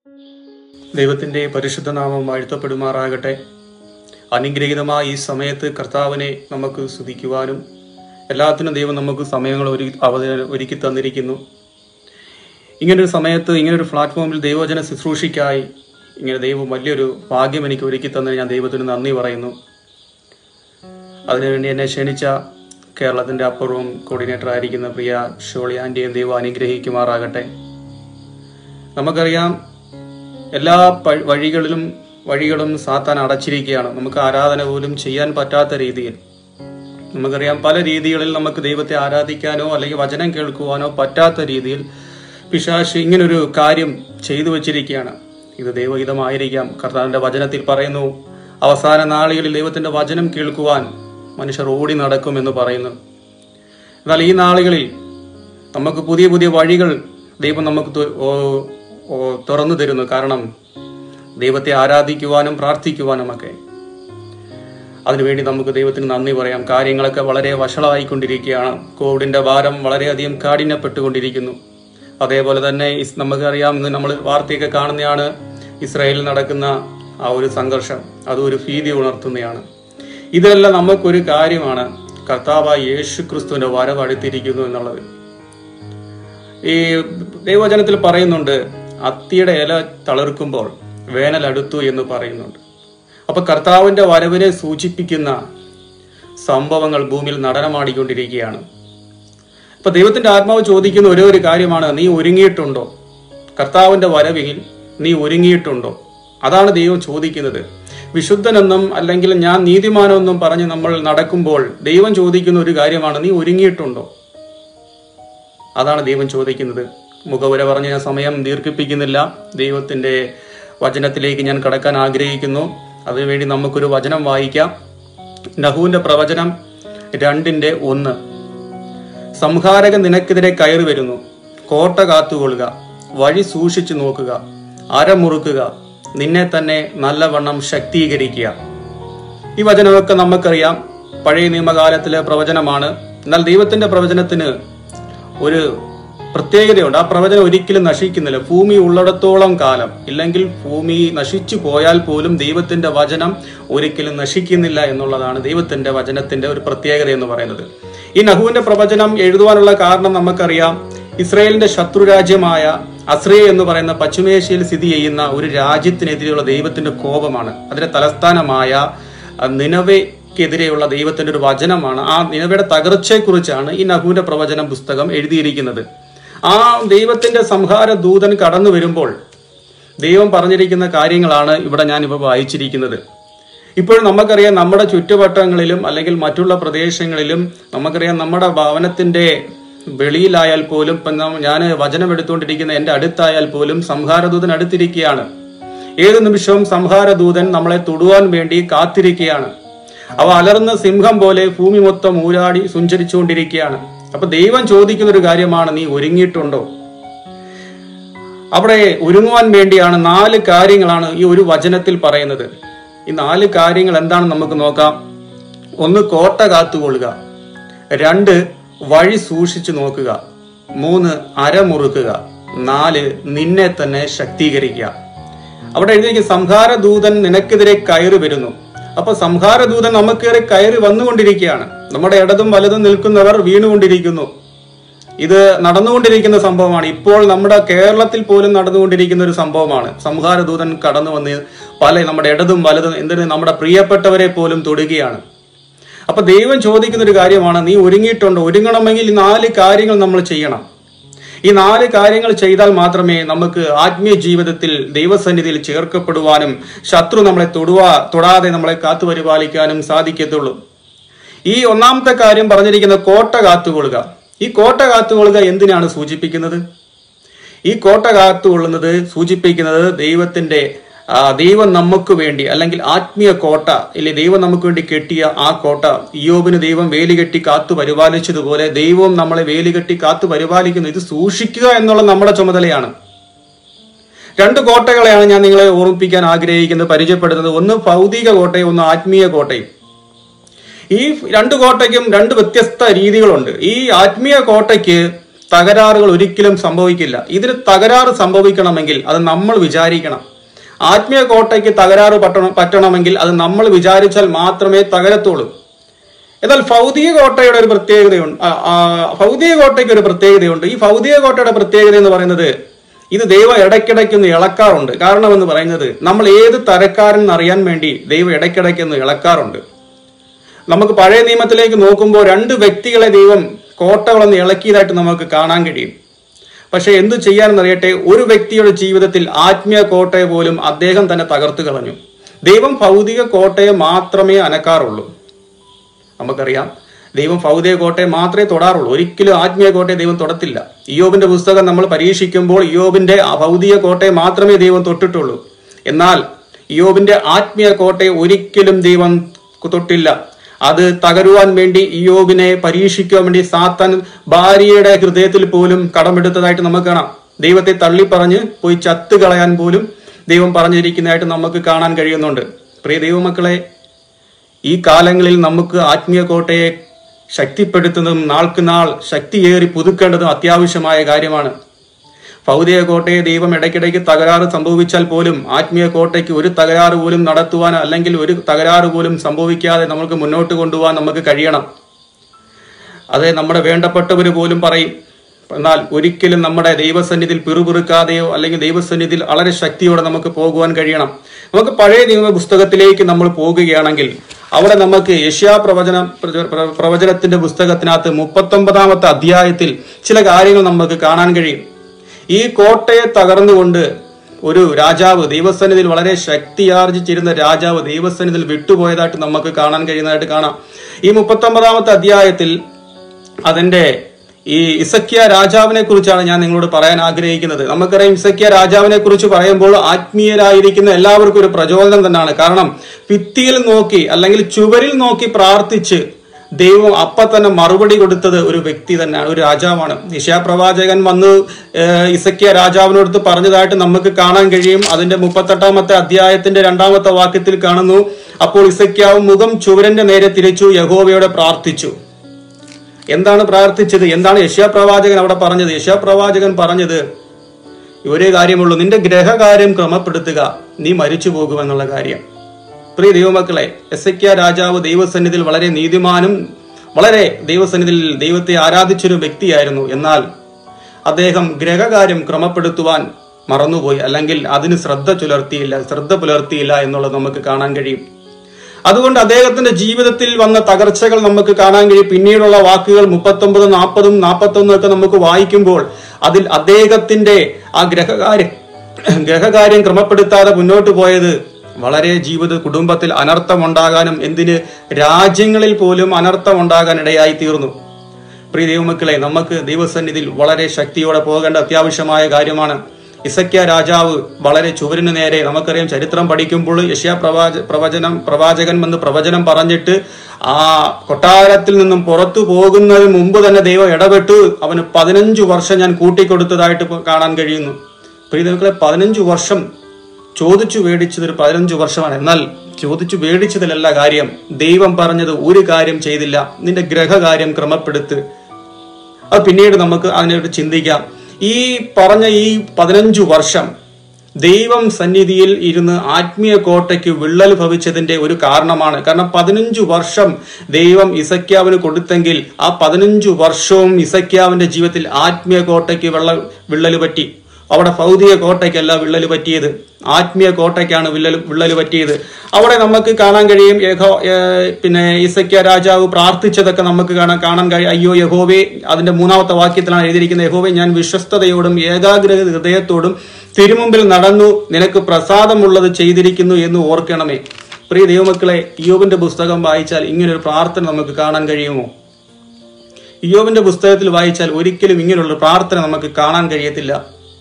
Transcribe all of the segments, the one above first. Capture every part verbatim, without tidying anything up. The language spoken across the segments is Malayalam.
ദൈവത്തിൻ്റെ പരിശുദ്ധ നാമം വാഴ്ത്തപ്പെടുമാറാകട്ടെ. അനുഗ്രഹീതമായ ഈ സമയത്ത് കർത്താവിനെ നമുക്ക് സ്തുതിക്കുവാനും എല്ലാത്തിനും ദൈവം നമുക്ക് സമയങ്ങൾ ഒരു അവ ഒരുക്കി തന്നിരിക്കുന്നു. ഇങ്ങനൊരു സമയത്ത് ഇങ്ങനൊരു പ്ലാറ്റ്ഫോമിൽ ദൈവവചന ശുശ്രൂഷയ്ക്കായി ഇങ്ങനെ ദൈവം വലിയൊരു ഭാഗ്യം എനിക്ക് ഒരുക്കി തന്നതിന് ഞാൻ ദൈവത്തിന് നന്ദി പറയുന്നു. അതിനുവേണ്ടി എന്നെ ക്ഷണിച്ച കേരളത്തിൻ്റെ അപ്പുറവും കോർഡിനേറ്റർ ആയിരിക്കുന്ന പ്രിയ ഷോളി ആൻറ്റിയും ദൈവം അനുഗ്രഹിക്കുമാറാകട്ടെ. നമുക്കറിയാം, എല്ലാ വഴികളിലും വഴികളും സാത്താൻ അടച്ചിരിക്കുകയാണ്. നമുക്ക് ആരാധന പോലും ചെയ്യാൻ പറ്റാത്ത രീതിയിൽ നമുക്കറിയാം, പല രീതികളിൽ നമുക്ക് ദൈവത്തെ ആരാധിക്കാനോ അല്ലെങ്കിൽ വചനം കേൾക്കുവാനോ പറ്റാത്ത രീതിയിൽ പിശാച് ഇങ്ങനൊരു കാര്യം ചെയ്തു വച്ചിരിക്കുകയാണ്. ഇത് ദൈവഹിതമായിരിക്കാം. കർത്താവിൻ്റെ വചനത്തിൽ പറയുന്നു, അവസാന നാളുകളിൽ ദൈവത്തിൻ്റെ വചനം കേൾക്കുവാൻ മനുഷ്യർ ഓടി നടക്കുമെന്ന് പറയുന്നു. എന്നാൽ ഈ നാളുകളിൽ നമുക്ക് പുതിയ പുതിയ വഴികൾ ദൈവം നമുക്ക് തുറന്നു തരുന്നു. കാരണം ദൈവത്തെ ആരാധിക്കുവാനും പ്രാർത്ഥിക്കുവാനും ഒക്കെ. അതിനുവേണ്ടി നമുക്ക് ദൈവത്തിന് നന്ദി പറയാം. കാര്യങ്ങളൊക്കെ വളരെ വഷളായിക്കൊണ്ടിരിക്കുകയാണ്. കോവിഡിന്റെ ഭാരം വളരെയധികം കാഠിന്യപ്പെട്ടുകൊണ്ടിരിക്കുന്നു. അതേപോലെ തന്നെ നമുക്കറിയാം, ഇന്ന് നമ്മൾ വാർത്തയൊക്കെ കാണുന്നതാണ്, ഇസ്രായേലിൽ നടക്കുന്ന ആ ഒരു സംഘർഷം. അത് ഒരു ഭീതി ഉണർത്തുന്നതാണ്. ഇതെല്ലാം നമുക്കൊരു കാര്യമാണ്, കർത്താവായ യേശു ക്രിസ്തുവിന്റെ വരവ് അടുത്തിരിക്കുന്നു എന്നുള്ളത്. ഈ ദൈവവചനത്തിൽ പറയുന്നുണ്ട്, അത്തിയുടെ ഇല തളിർക്കുമ്പോൾ വേനൽ അടുത്തു എന്ന് പറയുന്നുണ്ട്. അപ്പൊ കർത്താവിന്റെ വരവിനെ സൂചിപ്പിക്കുന്ന സംഭവങ്ങൾ ഭൂമിയിൽ നടനമാടിക്കൊണ്ടിരിക്കുകയാണ്. അപ്പൊ ദൈവത്തിന്റെ ആത്മാവ് ചോദിക്കുന്ന ഒരേ ഒരു കാര്യമാണ്, നീ ഒരുങ്ങിയിട്ടുണ്ടോ? കർത്താവിന്റെ വരവിൽ നീ ഒരുങ്ങിയിട്ടുണ്ടോ? അതാണ് ദൈവം ചോദിക്കുന്നത്. വിശുദ്ധനെന്നും അല്ലെങ്കിൽ ഞാൻ നീതിമാനെന്നും പറഞ്ഞ് നമ്മൾ നടക്കുമ്പോൾ ദൈവം ചോദിക്കുന്ന ഒരു കാര്യമാണ്, നീ ഒരുങ്ങിയിട്ടുണ്ടോ? അതാണ് ദൈവം ചോദിക്കുന്നത്. മുഖവുര പറഞ്ഞ് ഞാൻ സമയം ദീർഘിപ്പിക്കുന്നില്ല. ദൈവത്തിന്റെ വചനത്തിലേക്ക് ഞാൻ കടക്കാൻ ആഗ്രഹിക്കുന്നു. അതിനുവേണ്ടി നമുക്കൊരു വചനം വായിക്കാം. നഹൂന്റെ പ്രവചനം രണ്ടിന്റെ ഒന്ന്. സംഹാരകൻ നിനക്കെതിരെ കയറി വരുന്നു, കോട്ട കാത്തുകൊള്ളുക, വഴി സൂക്ഷിച്ചു നോക്കുക, അരമുറുക്കുക, നിന്നെ തന്നെ നല്ലവണ്ണം ശക്തീകരിക്കുക. ഈ വചനമൊക്കെ നമുക്കറിയാം, പഴയ നിയമകാലത്തിലെ പ്രവചനമാണ്. എന്നാൽ ദൈവത്തിന്റെ പ്രവചനത്തിന് ഒരു പ്രത്യേകതയുണ്ട്. ആ പ്രവചനം ഒരിക്കലും നശിക്കുന്നില്ല. ഭൂമി ഉള്ളിടത്തോളം കാലം, ഇല്ലെങ്കിൽ ഭൂമി നശിച്ചു പോയാൽ പോലും ദൈവത്തിന്റെ വചനം ഒരിക്കലും നശിക്കുന്നില്ല എന്നുള്ളതാണ് ദൈവത്തിന്റെ വചനത്തിന്റെ ഒരു പ്രത്യേകത എന്ന് പറയുന്നത്. ഈ നഹൂവിന്റെ പ്രവചനം എഴുതുവാനുള്ള കാരണം നമുക്കറിയാം. ഇസ്രായേലിന്റെ ശത്രുരാജ്യമായ അസ്രിയ എന്ന് പറയുന്ന പശ്ചിമേഷ്യയിൽ സ്ഥിതി ചെയ്യുന്ന ഒരു രാജ്യത്തിനെതിരെയുള്ള ദൈവത്തിന്റെ കോപമാണ്. അതിന്റെ തലസ്ഥാനമായ നിനവെക്കെതിരെയുള്ള ദൈവത്തിന്റെ ഒരു വചനമാണ്. ആ നിനവയുടെ തകർച്ചയെക്കുറിച്ചാണ് ഈ നഹൂവിന്റെ പ്രവചനം പുസ്തകം എഴുതിയിരിക്കുന്നത്. ആ ദൈവത്തിന്റെ സംഹാര ദൂതൻ കടന്നു വരുമ്പോൾ ദൈവം പറഞ്ഞിരിക്കുന്ന കാര്യങ്ങളാണ് ഇവിടെ ഞാൻ ഇപ്പോൾ വായിച്ചിരിക്കുന്നത്. ഇപ്പോഴും നമുക്കറിയാം, നമ്മുടെ ചുറ്റുവട്ടങ്ങളിലും അല്ലെങ്കിൽ മറ്റുള്ള പ്രദേശങ്ങളിലും നമുക്കറിയാം, നമ്മുടെ ഭവനത്തിന്റെ വെളിയിലായാൽ പോലും, ഇപ്പം ഞാൻ വചനം എടുത്തുകൊണ്ടിരിക്കുന്ന എൻ്റെ അടുത്തായാൽ പോലും സംഹാരദൂതൻ അടുത്തിരിക്കുകയാണ്. ഏത് നിമിഷവും സംഹാരദൂതൻ നമ്മളെ തൊടുവാൻ വേണ്ടി കാത്തിരിക്കുകയാണ്. അവ അലർന്ന സിംഹം പോലെ ഭൂമി മൊത്തം ഊരാടി സഞ്ചരിച്ചുകൊണ്ടിരിക്കുകയാണ്. അപ്പൊ ദൈവം ചോദിക്കുന്ന ഒരു കാര്യമാണ്, നീ ഒരുങ്ങിയിട്ടുണ്ടോ? അവിടെ ഒരുങ്ങുവാൻ വേണ്ടിയാണ് നാല് കാര്യങ്ങളാണ് ഈ ഒരു വചനത്തിൽ പറയുന്നത്. ഈ നാല് കാര്യങ്ങൾ എന്താണെന്ന് നമുക്ക് നോക്കാം. ഒന്ന്, കോട്ട കാത്തുകൊള്ളുക. രണ്ട്, വഴി സൂക്ഷിച്ചു നോക്കുക. മൂന്ന്, അരമുറുക്കുക. നാല്, നിന്നെ തന്നെ ശക്തീകരിക്കുക. അവിടെ എഴുതിയ സംഹാരദൂതൻ നിനക്കെതിരെ കയറി വരുന്നു. അപ്പൊ സംഹാരദൂതൻ നമുക്കേറെ കയറി വന്നുകൊണ്ടിരിക്കുകയാണ്. നമ്മുടെ ഇടതും വലതും നിൽക്കുന്നവർ വീണുകൊണ്ടിരിക്കുന്നു. ഇത് നടന്നുകൊണ്ടിരിക്കുന്ന സംഭവമാണ്. ഇപ്പോൾ നമ്മുടെ കേരളത്തിൽ പോലും നടന്നുകൊണ്ടിരിക്കുന്ന ഒരു സംഭവമാണ്. സംഹാരദൂതൻ കടന്നു വന്ന് പല നമ്മുടെ ഇടതും വലതും എന്തിന് നമ്മുടെ പ്രിയപ്പെട്ടവരെ പോലും തൊടുകയാണ്. അപ്പൊ ദൈവം ചോദിക്കുന്ന ഒരു കാര്യമാണ്, നീ ഒരുങ്ങിയിട്ടുണ്ടോ? ഒരുങ്ങണമെങ്കിൽ ഈ നാല് കാര്യങ്ങൾ നമ്മൾ ചെയ്യണം. ഈ നാല് കാര്യങ്ങൾ ചെയ്താൽ മാത്രമേ നമുക്ക് ആത്മീയ ജീവിതത്തിൽ ദൈവസന്നിധിയിൽ ചേർക്കപ്പെടുവാനും ശത്രു നമ്മളെ തൊടുവാ തൊടാതെ നമ്മളെ കാത്തുപരിപാലിക്കാനും സാധിക്കത്തുള്ളൂ. ഈ ഒന്നാമത്തെ കാര്യം പറഞ്ഞിരിക്കുന്ന കോട്ട കാത്തുകൊള്ളുക. ഈ കോട്ട കാത്തുകൊള്ളുക എന്തിനാണ് സൂചിപ്പിക്കുന്നത്? ഈ കോട്ട കാത്തുകൊള്ളുന്നത് സൂചിപ്പിക്കുന്നത് ദൈവത്തിന്റെ ദൈവം നമുക്ക് വേണ്ടി, അല്ലെങ്കിൽ ആത്മീയ കോട്ട, ഇല്ലേ, ദൈവം നമുക്ക് വേണ്ടി കെട്ടിയ ആ കോട്ട. ഇയ്യോബിന് ദൈവം വേലികെട്ടി കാത്തു പരിപാലിച്ചതുപോലെ ദൈവം നമ്മളെ വേലികെട്ടി കാത്തു പരിപാലിക്കുന്നു. ഇത് സൂക്ഷിക്കുക എന്നുള്ള നമ്മുടെ ചുമതലയാണ്. രണ്ട് കോട്ടകളെയാണ് ഞാൻ നിങ്ങളെ ഓർമ്മിപ്പിക്കാൻ ആഗ്രഹിക്കുന്നത്, പരിചയപ്പെടുന്നത്. ഒന്ന് ഭൗതിക കോട്ടയും ഒന്ന് ആത്മീയ കോട്ടയും. ഈ രണ്ട് കോട്ടയ്ക്കും രണ്ട് വ്യത്യസ്ത രീതികളുണ്ട്. ഈ ആത്മീയ കോട്ടയ്ക്ക് തകരാറുകൾ ഒരിക്കലും സംഭവിക്കില്ല. ഇതിന് തകരാറ് സംഭവിക്കണമെങ്കിൽ അത് നമ്മൾ വിചാരിക്കണം. ആത്മീയ കോട്ടയ്ക്ക് തകരാറ് പറ്റണം പറ്റണമെങ്കിൽ അത് നമ്മൾ വിചാരിച്ചാൽ മാത്രമേ തകരത്തുള്ളൂ. എന്നാൽ ഭൗതിക കോട്ടയുടെ ഒരു പ്രത്യേകതയുണ്ട്. ഭൗതിക കോട്ടയ്ക്ക് ഒരു പ്രത്യേകതയുണ്ട്. ഈ ഭൗതിക കോട്ടയുടെ പ്രത്യേകത എന്ന് പറയുന്നത് ഇത് ദൈവം ഇടയ്ക്കിടയ്ക്കൊന്ന് ഇളക്കാറുണ്ട്. കാരണം എന്ന് പറയുന്നത് നമ്മൾ ഏത് തരക്കാരൻ അറിയാൻ വേണ്ടി ദൈവം ഇടയ്ക്കിടയ്ക്കൊന്ന് ഇളക്കാറുണ്ട്. നമുക്ക് പഴയ നിയമത്തിലേക്ക് നോക്കുമ്പോൾ രണ്ട് വ്യക്തികളെ ദൈവം കോട്ടകളൊന്ന് ഇളക്കിയതായിട്ട് നമുക്ക് കാണാൻ കഴിയും. പക്ഷെ എന്തു ചെയ്യാനെന്നറിയട്ടെ, ഒരു വ്യക്തിയുടെ ജീവിതത്തിൽ ആത്മീയ കോട്ടയെ പോലും അദ്ദേഹം തന്നെ തകർത്തു കളഞ്ഞു. ദൈവം ഭൗതിക കോട്ടയെ മാത്രമേ അനക്കാറുള്ളൂ. നമുക്കറിയാം, ദൈവം ഭൗതിക കോട്ടയെ മാത്രമേ തൊടാറുള്ളൂ. ഒരിക്കലും ആത്മീയ കോട്ടയെ ദൈവം തൊടത്തില്ല. ഇയ്യോബിന്റെ പുസ്തകം നമ്മൾ പരീക്ഷിക്കുമ്പോൾ ഇയ്യോബിന്റെ ഭൗതിക കോട്ടയെ മാത്രമേ ദൈവം തൊട്ടിട്ടുള്ളൂ. എന്നാൽ ഇയ്യോബിന്റെ ആത്മീയ കോട്ടയെ ഒരിക്കലും ദൈവം തൊട്ടില്ല. അത് തകരുവാൻ വേണ്ടി ഇയ്യോബിനെ പരീക്ഷിക്കുവാൻ വേണ്ടി സാത്താൻ ഭാര്യയുടെ ഹൃദയത്തിൽ പോലും കടമെടുത്തതായിട്ട് നമുക്ക് കാണാം. ദൈവത്തെ തള്ളിപ്പറഞ്ഞ് പോയി ചത്ത് കളയാൻ പോലും ദൈവം പറഞ്ഞിരിക്കുന്നതായിട്ട് നമുക്ക് കാണാൻ കഴിയുന്നുണ്ട്. പ്രിയ ദൈവമക്കളെ, ഈ കാലങ്ങളിൽ നമുക്ക് ആത്മീയ കോട്ടയെ ശക്തിപ്പെടുത്തുന്നതും നാൾക്ക് നാൾ ശക്തിയേറി പുതുക്കേണ്ടതും അത്യാവശ്യമായ കാര്യമാണ്. ഭൗതിക കോട്ടയെ ദൈവം ഇടയ്ക്കിടയ്ക്ക് തകരാറ് സംഭവിച്ചാൽ പോലും ആത്മീയ കോട്ടയ്ക്ക് ഒരു തകരാറ് പോലും നടത്തുവാൻ അല്ലെങ്കിൽ ഒരു തകരാറ് പോലും സംഭവിക്കാതെ നമുക്ക് മുന്നോട്ട് കൊണ്ടുപോകാൻ നമുക്ക് കഴിയണം. അത് നമ്മുടെ വേണ്ടപ്പെട്ടവർ പോലും പറയും. എന്നാൽ ഒരിക്കലും നമ്മുടെ ദൈവസന്നിധിയിൽ പിറുപിറുക്കാതെയോ അല്ലെങ്കിൽ ദൈവസന്നിധിയിൽ വളരെ ശക്തിയോടെ നമുക്ക് പോകുവാൻ കഴിയണം. നമുക്ക് പഴയ നിയമ പുസ്തകത്തിലേക്ക് നമ്മൾ പോകുകയാണെങ്കിൽ അവിടെ നമുക്ക് യെശയ്യാ പ്രവചന പ്രവചനത്തിന്റെ പുസ്തകത്തിനകത്ത് മുപ്പത്തൊമ്പതാമത്തെ അധ്യായത്തിൽ ചില കാര്യങ്ങൾ നമുക്ക് കാണാൻ കഴിയും. ഈ കോട്ടയെ തകർന്നുകൊണ്ട് ഒരു രാജാവ്, ദൈവസന്നിധിയിൽ വളരെ ശക്തിയാർജിച്ചിരുന്ന രാജാവ് ദൈവസന്നിധിയിൽ വിട്ടുപോയതായിട്ട് നമുക്ക് കാണാൻ കഴിയുന്നതായിട്ട് കാണാം. ഈ മുപ്പത്തൊമ്പതാമത്തെ അധ്യായത്തിൽ അതിന്റെ ഈ ഹിസ്ക്കിയാ രാജാവിനെ കുറിച്ചാണ് ഞാൻ നിങ്ങളോട് പറയാൻ ആഗ്രഹിക്കുന്നത്. നമുക്കറിയാം, ഹിസ്ക്കിയാ രാജാവിനെ കുറിച്ച് പറയുമ്പോൾ ആത്മീയരായിരിക്കുന്ന എല്ലാവർക്കും ഒരു പ്രചോദനം തന്നെയാണ്. കാരണം ഭിത്തിയിൽ നോക്കി അല്ലെങ്കിൽ ചുവരിൽ നോക്കി പ്രാർത്ഥിച്ച് ദൈവം അപ്പ തന്നെ മറുപടി കൊടുത്തത് ഒരു വ്യക്തി തന്നെയാണ്, ഒരു രാജാവാണ്. യെശയ്യാ പ്രവാചകൻ വന്ന് ഹിസ്ക്കിയാ രാജാവിനോട് പറഞ്ഞതായിട്ട് നമുക്ക് കാണാൻ കഴിയും. അതിന്റെ മുപ്പത്തെട്ടാമത്തെ അധ്യായത്തിന്റെ രണ്ടാമത്തെ വാക്യത്തിൽ കാണുന്നു, അപ്പോൾ ഹിസ്ക്കിയാവ് മുഖം ചുവരന്റെ നേരെ തിരിച്ചു യഹോവയോട് പ്രാർത്ഥിച്ചു. എന്താണ് പ്രാർത്ഥിച്ചത്? എന്താണ് യെശയ്യാ പ്രവാചകൻ അവിടെ പറഞ്ഞത്? യെശയ്യാ പ്രവാചകൻ പറഞ്ഞത് ഒരേ കാര്യമുള്ളൂ, നിന്റെ ഗ്രഹകാര്യം ക്രമപ്പെടുത്തുക, നീ മരിച്ചു പോകുമെന്നുള്ള കാര്യം. പ്രിയ ദൈവമക്കളെ, ഹിസ്ക്കിയാ രാജാവ് ദൈവസന്നിധിയിൽ വളരെ നീതിമാനും വളരെ ദൈവസന്നിധിയിൽ ദൈവത്തെ ആരാധിച്ചൊരു വ്യക്തിയായിരുന്നു. എന്നാൽ അദ്ദേഹം ഗ്രഹകാര്യം ക്രമപ്പെടുത്തുവാൻ മറന്നുപോയി, അല്ലെങ്കിൽ അതിന് ശ്രദ്ധ പുലർത്തിയില്ല ശ്രദ്ധ പുലർത്തിയില്ല എന്നുള്ളത് നമുക്ക് കാണാൻ കഴിയും. അതുകൊണ്ട് അദ്ദേഹത്തിന്റെ ജീവിതത്തിൽ വന്ന തകർച്ചകൾ നമുക്ക് കാണാൻ കഴിയും. പിന്നീടുള്ള വാക്കുകൾ മുപ്പത്തൊമ്പത് നാൽപ്പതും നാൽപ്പത്തൊന്നും ഒക്കെ നമുക്ക് വായിക്കുമ്പോൾ അതിൽ അദ്ദേഹത്തിന്റെ ആ ഗ്രഹകാര്യം ഗ്രഹകാര്യം ക്രമപ്പെടുത്താതെ മുന്നോട്ട് പോയത് വളരെ ജീവിത കുടുംബത്തിൽ അനർത്ഥമുണ്ടാകാനും എന്തിന് രാജ്യങ്ങളിൽ പോലും അനർത്ഥം ഉണ്ടാകാൻ ഇടയായി തീർന്നു. പ്രിയ ദൈവമക്കളെ, നമുക്ക് ദൈവസന്നിധിയിൽ വളരെ ശക്തിയോടെ പോകേണ്ട അത്യാവശ്യമായ കാര്യമാണ്. ഹിസ്ക്കിയാ രാജാവ് വളരെ ചുവരിന് നേരെ, നമുക്കറിയാം ചരിത്രം പഠിക്കുമ്പോൾ യെശയ്യാ പ്രവാച പ്രവചനം പ്രവാചകൻ വന്ന് പ്രവചനം പറഞ്ഞിട്ട് ആ കൊട്ടാരത്തിൽ നിന്നും പുറത്തു പോകുന്നതിന് മുമ്പ് തന്നെ ദൈവം ഇടപെട്ട് അവന് പതിനഞ്ചു വർഷം ഞാൻ കൂട്ടിക്കൊടുത്തതായിട്ട് കാണാൻ കഴിയുന്നു. പ്രിയ ദൈവമക്കളെ, പതിനഞ്ചു വർഷം ചോദിച്ചു മേടിച്ചതൊരു പതിനഞ്ചു വർഷമാണ്. എന്നാൽ ചോദിച്ചു മേടിച്ചതിലല്ല കാര്യം. ദൈവം പറഞ്ഞത് ഒരു കാര്യം ചെയ്തില്ല, നിന്റെ ഗ്രഹകാര്യം ക്രമപ്പെടുത്ത്. അത് പിന്നീട് നമുക്ക് അതിനെക്കുറിച്ച് ചിന്തിക്കാം. ഈ പറഞ്ഞ ഈ പതിനഞ്ചു വർഷം ദൈവം സന്നിധിയിൽ ഇരുന്ന് ആത്മീയ കോട്ടയ്ക്ക് വിള്ളൽ ഭവിച്ചതിന്റെ ഒരു കാരണമാണ്. കാരണം പതിനഞ്ചു വർഷം ദൈവം ഹിസ്ക്കിയാവിന് കൊടുത്തെങ്കിൽ ആ പതിനഞ്ചു വർഷവും ഹിസ്ക്കിയാവിന്റെ ജീവിതത്തിൽ ആത്മീയ കോട്ടയ്ക്ക് വെള്ള വിള്ളൽ പറ്റി. അവിടെ ഭൗതിക കോട്ടയ്ക്കല്ല വിള്ളൽ പറ്റിയത്, ആത്മീയ കോട്ടയ്ക്കാണ് വിള്ളൽ വിള്ളൽ പറ്റിയത്. അവിടെ നമുക്ക് കാണാൻ കഴിയും, യഹോ പിന്നെ ഹിസ്ക്കിയാ രാജാവ് പ്രാർത്ഥിച്ചതൊക്കെ നമുക്ക് കാണാൻ കാണാൻ കഴിയും. അയ്യോ യഹോവേ, അതിന്റെ മൂന്നാമത്തെ വാക്യത്തിലാണ് എഴുതിയിരിക്കുന്നത്, യഹോവേ ഞാൻ വിശ്വസ്തയോടും ഏകാഗ്ര ഹൃദയത്തോടും തിരുമുമ്പിൽ നടന്നു, നിനക്ക് പ്രസാദമുള്ളത് ചെയ്തിരിക്കുന്നു എന്ന് ഓർക്കണമേ. പ്രിയ ദൈവമക്കളെ, ഇയ്യോബിന്റെ പുസ്തകം വായിച്ചാൽ ഇങ്ങനൊരു പ്രാർത്ഥന നമുക്ക് കാണാൻ കഴിയുമോ? ഇയ്യോബിന്റെ പുസ്തകത്തിൽ വായിച്ചാൽ ഒരിക്കലും ഇങ്ങനെയുള്ള പ്രാർത്ഥന നമുക്ക് കാണാൻ കഴിയത്തില്ല.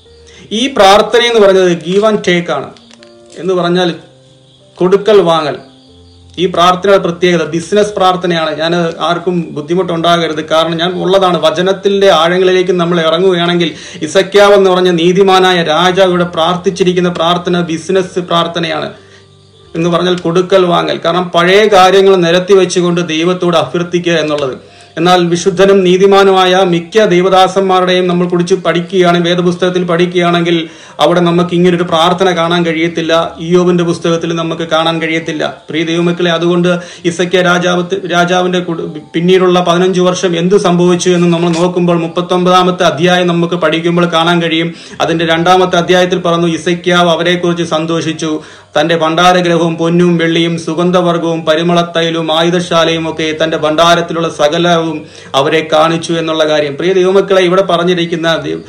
ഈ പ്രാർത്ഥന എന്ന് പറയുന്നത് ഗീവ് ആൻഡ് ടേക്ക് ആണ്. എന്ന് പറഞ്ഞാൽ കൊടുക്കൽ വാങ്ങൽ. ഈ പ്രാർത്ഥനയുടെ പ്രത്യേകത ബിസിനസ് പ്രാർത്ഥനയാണ്. ഞാൻ ആർക്കും ബുദ്ധിമുട്ടുണ്ടാകരുത്, കാരണം ഞാൻ ഉള്ളതാണ്. വചനത്തിന്റെ ആഴങ്ങളിലേക്ക് നമ്മൾ ഇറങ്ങുകയാണെങ്കിൽ ഹിസ്ക്കിയാവ് എന്ന് പറഞ്ഞ നീതിമാനായ രാജാവ് ഇവിടെ പ്രാർത്ഥിച്ചിരിക്കുന്ന പ്രാർത്ഥന ബിസിനസ് പ്രാർത്ഥനയാണ്. എന്ന് പറഞ്ഞാൽ കൊടുക്കൽ വാങ്ങൽ. കാരണം പഴയ കാര്യങ്ങൾ നിരത്തി വെച്ചുകൊണ്ട് ദൈവത്തോട് അഭ്യർത്ഥിക്കുക എന്നുള്ളത്. എന്നാൽ വിശുദ്ധനും നീതിമാനുമായ മിക്ക ദൈവദാസന്മാരുടെയും നമ്മൾ കുറിച്ച് പഠിക്കുകയാണെങ്കിൽ, വേദപുസ്തകത്തിൽ പഠിക്കുകയാണെങ്കിൽ അവിടെ നമുക്ക് ഇങ്ങനൊരു പ്രാർത്ഥന കാണാൻ കഴിയത്തില്ല. ഇയ്യോബിന്റെ പുസ്തകത്തിൽ നമുക്ക് കാണാൻ കഴിയത്തില്ല. പ്രിയ ദൈവമക്കളെ, അതുകൊണ്ട് ഹിസ്കിയാ രാജാവ് രാജാവിന്റെ പിന്നീടുള്ള പതിനഞ്ചു വർഷം എന്ത് സംഭവിച്ചു എന്ന് നമ്മൾ നോക്കുമ്പോൾ മുപ്പത്തി ഒമ്പതാമത്തെ അധ്യായം നമുക്ക് പഠിക്കുമ്പോൾ കാണാൻ കഴിയും. അതിന്റെ രണ്ടാമത്തെ അധ്യായത്തിൽ പറഞ്ഞു, ഹിസ്കിയാവ് അവരെ കുറിച്ച് സന്തോഷിച്ചു, തന്റെ ഭണ്ഡാരഗ്രഹവും പൊന്നും വെള്ളിയും സുഗന്ധവർഗവും പരിമളത്തൈലും ആയുധശാലയും ഒക്കെ തന്റെ ഭണ്ഡാരത്തിലുള്ള സകലവും അവരെ കാണിച്ചു എന്നുള്ള കാര്യം. പ്രിയ ദൈവമക്കളെ, ഇവിടെ പറഞ്ഞിരിക്കുന്ന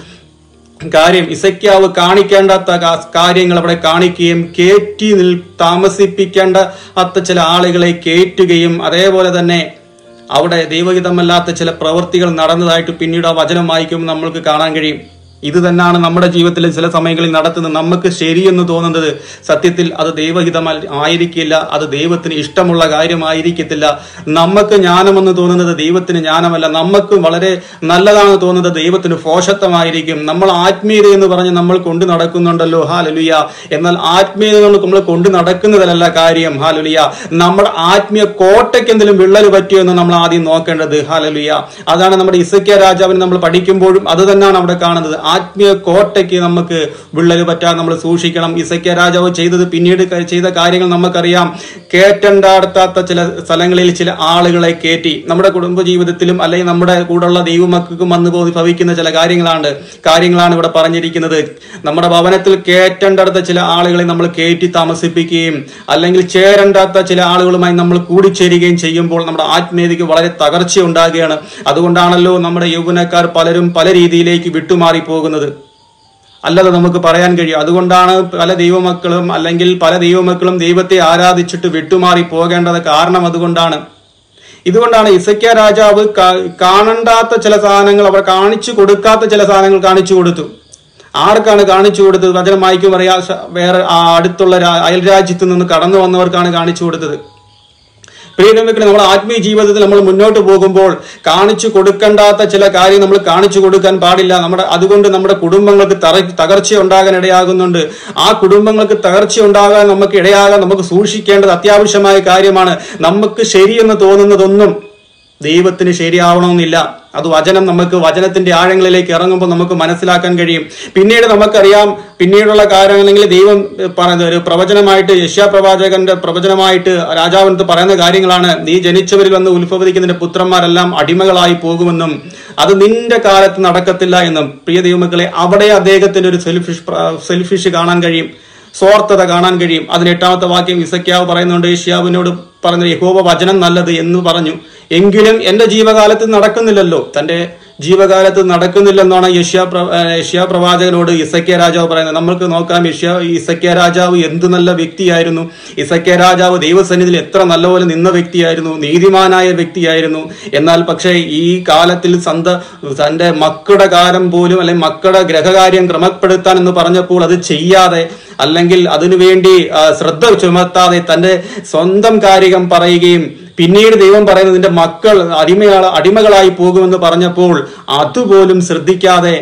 കാര്യം, ഹിസ്കിയാവ് കാണിക്കേണ്ടാത്ത കാര്യങ്ങൾ അവിടെ കാണിക്കുകയും കയറ്റി നിൽ താമസിപ്പിക്കേണ്ടാത്ത ചില ആളുകളെ കയറ്റുകയും അതേപോലെ തന്നെ അവിടെ ദൈവഹിതമല്ലാത്ത ചില പ്രവൃത്തികൾ നടന്നതായിട്ട് പിന്നീട് ആ വചനം വായിക്കുമ്പോൾ നമ്മൾക്ക് കാണാൻ കഴിയും. ഇത് തന്നെയാണ് നമ്മുടെ ജീവിതത്തിൽ ചില സമയങ്ങളിൽ നടത്തുന്നത്. നമുക്ക് ശരിയെന്ന് തോന്നുന്നത് സത്യത്തിൽ അത് ദൈവഹിതം ആയിരിക്കില്ല, അത് ദൈവത്തിന് ഇഷ്ടമുള്ള കാര്യമായിരിക്കത്തില്ല. നമുക്ക് ജ്ഞാനമെന്ന് തോന്നുന്നത് ദൈവത്തിന് ജ്ഞാനമല്ല, നമുക്ക് വളരെ നല്ലതാണെന്ന് തോന്നുന്നത് ദൈവത്തിന് ഭോഷത്വമായിരിക്കും. നമ്മൾ ആത്മീയത എന്ന് പറഞ്ഞ് നമ്മൾ കൊണ്ടു നടക്കുന്നുണ്ടല്ലോ, ഹാലലുയ. എന്നാൽ ആത്മീയത നമ്മൾ കൊണ്ടു നടക്കുന്നതല്ല കാര്യം, ഹാലലുയ. നമ്മുടെ ആത്മീയ കോട്ടയ്ക്ക് എന്തെങ്കിലും വിള്ളൽ പറ്റിയോ എന്ന് നമ്മൾ ആദ്യം നോക്കേണ്ടത്, ഹാലലുയ. അതാണ് നമ്മുടെ ഹിസ്കിയാ രാജാവിനെ നമ്മൾ പഠിക്കുമ്പോഴും അത് തന്നെയാണ് അവിടെ കാണുന്നത്. ആത്മീയ കോട്ടയ്ക്ക് നമുക്ക് വിള്ളൽ പറ്റാൻ നമ്മൾ സൂക്ഷിക്കണം. ഹിസ്കിയാ രാജാവ് ചെയ്തത്, പിന്നീട് ചെയ്ത കാര്യങ്ങൾ നമുക്കറിയാം. കേറ്റണ്ടാടാത്ത ചില സ്ഥലങ്ങളിൽ ചില ആളുകളെ കയറ്റി. നമ്മുടെ കുടുംബ ജീവിതത്തിലും അല്ലെങ്കിൽ നമ്മുടെ കൂടെയുള്ള ദൈവമക്കൾക്കും വന്നു പോയി ഭവിക്കുന്ന ചില കാര്യങ്ങളാണ് കാര്യങ്ങളാണ് ഇവിടെ പറഞ്ഞിരിക്കുന്നത്. നമ്മുടെ ഭവനത്തിൽ കേറ്റണ്ടാത്ത ചില ആളുകളെ നമ്മൾ കയറ്റി താമസിപ്പിക്കുകയും അല്ലെങ്കിൽ ചേരണ്ടാത്ത ചില ആളുകളുമായി നമ്മൾ കൂടിച്ചേരുകയും ചെയ്യുമ്പോൾ നമ്മുടെ ആത്മീയതയ്ക്ക് വളരെ തകർച്ച ഉണ്ടാകുകയാണ്. അതുകൊണ്ടാണല്ലോ നമ്മുടെ യൗവനക്കാർ പലരും പല രീതിയിലേക്ക് വിട്ടുമാറി പോകുന്നത്, അല്ലാതെ നമുക്ക് പറയാൻ കഴിയും. അതുകൊണ്ടാണ് പല ദൈവമക്കളും അല്ലെങ്കിൽ പല ദൈവമക്കളും ദൈവത്തെ ആരാധിച്ചിട്ട് വിട്ടുമാറി പോകേണ്ടത്. കാരണം അതുകൊണ്ടാണ്. ഇതുകൊണ്ടാണ് ഹിസ്കിയാ രാജാവ് കാണണ്ടാത്ത ചില സാധനങ്ങൾ, അവർ കാണിച്ചു കൊടുക്കാത്ത ചില സാധനങ്ങൾ കാണിച്ചു കൊടുത്തു. ആർക്കാണ് കാണിച്ചു കൊടുത്തത്? വചനം വായിക്കും പറയാ, വേറെ അടുത്തുള്ള അയൽ രാജ്യത്തു നിന്ന് കടന്നു വന്നവർക്കാണ് കാണിച്ചു കൊടുത്തത്. പ്രിയപ്പെട്ടവരെ, നമ്മുടെ ആത്മീയ ജീവിതത്തിൽ നമ്മൾ മുന്നോട്ട് പോകുമ്പോൾ കാണിച്ചു കൊടുക്കേണ്ടാത്ത ചില കാര്യം നമ്മൾ കാണിച്ചു കൊടുക്കാൻ പാടില്ല. നമ്മുടെ അതുകൊണ്ട് നമ്മുടെ കുടുംബങ്ങൾക്ക് തകർച്ച ഉണ്ടാകാൻ ഇടയാകുന്നുണ്ട്. ആ കുടുംബങ്ങൾക്ക് തകർച്ച ഉണ്ടാകാൻ നമുക്ക് ഇടയാകാൻ നമുക്ക് സൂക്ഷിക്കേണ്ടത് അത്യാവശ്യമായ കാര്യമാണ്. നമുക്ക് ശരിയെന്ന് തോന്നുന്നതൊന്നും ദൈവത്തിന് ശരിയാവണമെന്നില്ല. അത് വചനം നമുക്ക് വചനത്തിന്റെ ആഴങ്ങളിലേക്ക് ഇറങ്ങുമ്പോൾ നമുക്ക് മനസ്സിലാക്കാൻ കഴിയും. പിന്നീട് നമുക്കറിയാം, പിന്നീടുള്ള കാര്യങ്ങളെങ്കിൽ ദൈവം പറയുന്ന ഒരു പ്രവചനമായിട്ട്, യെശയ്യാ പ്രവാചകന്റെ പ്രവചനമായിട്ട് രാജാവിനടുത്ത് പറയുന്ന കാര്യങ്ങളാണ്, നീ ജനിച്ചവരിൽ വന്ന് ഉത്ഭവിക്കുന്ന നിന്റെ പുത്രന്മാരെല്ലാം അടിമകളായി പോകുമെന്നും അത് നിന്റെ കാലത്ത് നടക്കത്തില്ല എന്നും. പ്രിയ ദൈവമക്കളെ, അവിടെ അദ്ദേഹത്തിന്റെ ഒരു സെൽഫിഷ് സെൽഫിഷ് കാണാൻ കഴിയും, സ്വാർത്ഥത കാണാൻ കഴിയും. അതിന് എട്ടാമത്തെ വാക്യം ഹിസ്കിയാവ് പറയുന്നുണ്ട്, യെശയ്യാവിനോട് പറഞ്ഞ യഹോവ വചനം നല്ലത് എന്ന് പറഞ്ഞു, എങ്കിലും എന്റെ ജീവകാലത്ത് നടക്കുന്നില്ലല്ലോ. തന്റെ ജീവകാലത്ത് നടക്കുന്നില്ലെന്നാണ് യെശയ്യാ യെശയ്യാ പ്രവാചകനോട് ഹിസ്കിയാ രാജാവ് പറയുന്നത്. നമ്മൾക്ക് നോക്കാം, യെശയ്യാ ഹിസ്കിയാ രാജാവ് എന്ത് നല്ല വ്യക്തിയായിരുന്നു. ഹിസ്കിയാ രാജാവ് ദൈവസന്നിധിയിൽ എത്ര നല്ലപോലെ നിന്ന വ്യക്തിയായിരുന്നു, നീതിമാനായ വ്യക്തിയായിരുന്നു. എന്നാൽ പക്ഷേ ഈ കാലത്തിൽ സന്ത തന്റെ മക്കളുടെ കാലം പോലും അല്ലെങ്കിൽ മക്കളുടെ ഗ്രഹകാര്യം ക്രമപ്പെടുത്താൻ എന്ന് പറഞ്ഞപ്പോൾ അത് ചെയ്യാതെ അല്ലെങ്കിൽ അതിനുവേണ്ടി ശ്രദ്ധ ചുമത്താതെ തന്റെ സ്വന്തം കാര്യം പറയുകയും പിന്നീട് ദൈവം പറയുന്നത് നിന്റെ മക്കൾ അടിമ അടിമകളായി പോകുമെന്ന് പറഞ്ഞപ്പോൾ അതുപോലും ശ്രദ്ധിക്കാതെ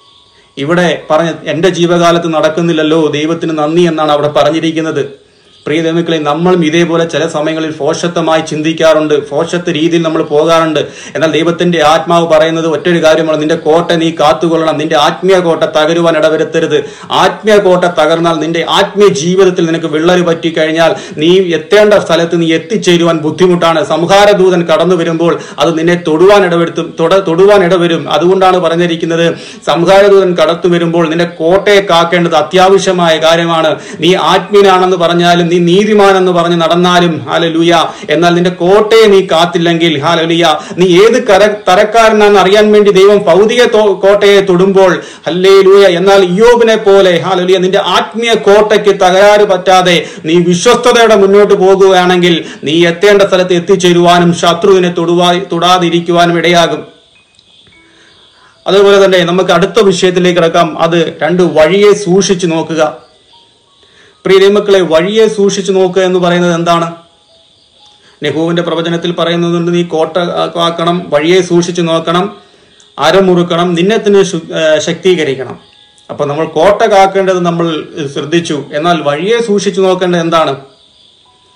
ഇവിടെ പറഞ്ഞ എന്റെ ജീവകാലത്ത് നടക്കുന്നില്ലല്ലോ, ദൈവത്തിന് നന്ദി എന്നാണ് അവിടെ പറഞ്ഞിരിക്കുന്നത്. പ്രിയ ദൈവമക്കളെ, നമ്മളും ഇതേപോലെ ചില സമയങ്ങളിൽ ഭോഷത്വമായി ചിന്തിക്കാറുണ്ട്, ഭോഷത്വ രീതിയിൽ നമ്മൾ പോകാറുണ്ട്. എന്നാൽ ദൈവത്തിന്റെ ആത്മാവ് പറയുന്നത് ഒറ്റൊരു കാര്യമാണ്, നിന്റെ കോട്ട നീ കാത്തുകൊള്ളണം. നിന്റെ ആത്മീയ കോട്ട തകരുവാൻ ഇടവരുത്തരുത്. ആത്മീയ കോട്ട തകർന്നാൽ നിന്റെ ആത്മീയ ജീവിതത്തിൽ നിനക്ക് വിള്ളൽ പറ്റിക്കഴിഞ്ഞാൽ നീ എത്തേണ്ട സ്ഥലത്ത് നീ എത്തിച്ചേരുവാൻ ബുദ്ധിമുട്ടാണ്. സംഹാരദൂതൻ കടന്നു വരുമ്പോൾ അത് നിന്നെ തൊടുവാൻ ഇടവരുത്തും തൊടുവാൻ ഇടവരും. അതുകൊണ്ടാണ് പറഞ്ഞിരിക്കുന്നത്, സംഹാരദൂതൻ കടത്തു വരുമ്പോൾ നിന്റെ കോട്ടയെ കാക്കേണ്ടത് അത്യാവശ്യമായ കാര്യമാണ്. നീ ആത്മീയനാണെന്ന് പറഞ്ഞാലും നീ നീതിമാനെന്ന് പറഞ്ഞ് നടന്നാലും ഹല്ലേലൂയ, എന്നാൽ നിന്റെ കോട്ടയെ നീ കാത്തില്ലെങ്കിൽ ഹല്ലേലൂയ, നീ ഏത് കര തരക്കാരനാണെന്ന് അറിയാൻ വേണ്ടി ദൈവം ഭൗതിക കോട്ടയെ തൊടുമ്പോൾ ഹല്ലേലൂയ, എന്നാൽ ഇയ്യോബിനെ പോലെ ഹല്ലേലൂയ നിന്റെ ആത്മീയ കോട്ടയ്ക്ക് തകരാറ് പറ്റാതെ നീ വിശ്വസ്തയോടെ മുന്നോട്ട് പോകുകയാണെങ്കിൽ നീ എത്തേണ്ട സ്ഥലത്ത് എത്തിച്ചേരുവാനും ശത്രുവിനെ തൊടുവാ തൊടാതിരിക്കുവാനും ഇടയാകും. അതുപോലെ തന്നെ നമുക്ക് അടുത്ത വിഷയത്തിലേക്ക് കിടക്കാം. അത് രണ്ട് വഴിയെ സൂക്ഷിച്ചു നോക്കുക. പ്രിയ ദൈവമക്കളെ, വഴിയെ സൂക്ഷിച്ചു നോക്കുക എന്ന് പറയുന്നത് എന്താണ്? നെഹൂവിന്റെ പ്രവചനത്തിൽ പറയുന്നുണ്ട്, നീ കോട്ട കാക്കണം, വഴിയെ സൂക്ഷിച്ചു നോക്കണം, അരമുറുക്കണം, നിന്നെ തന്നെ ശക്തീകരിക്കണം. അപ്പൊ നമ്മൾ കോട്ട കാക്കേണ്ടത് നമ്മൾ ശ്രദ്ധിച്ചു. എന്നാൽ വഴിയെ സൂക്ഷിച്ചു നോക്കേണ്ടത് എന്താണ്?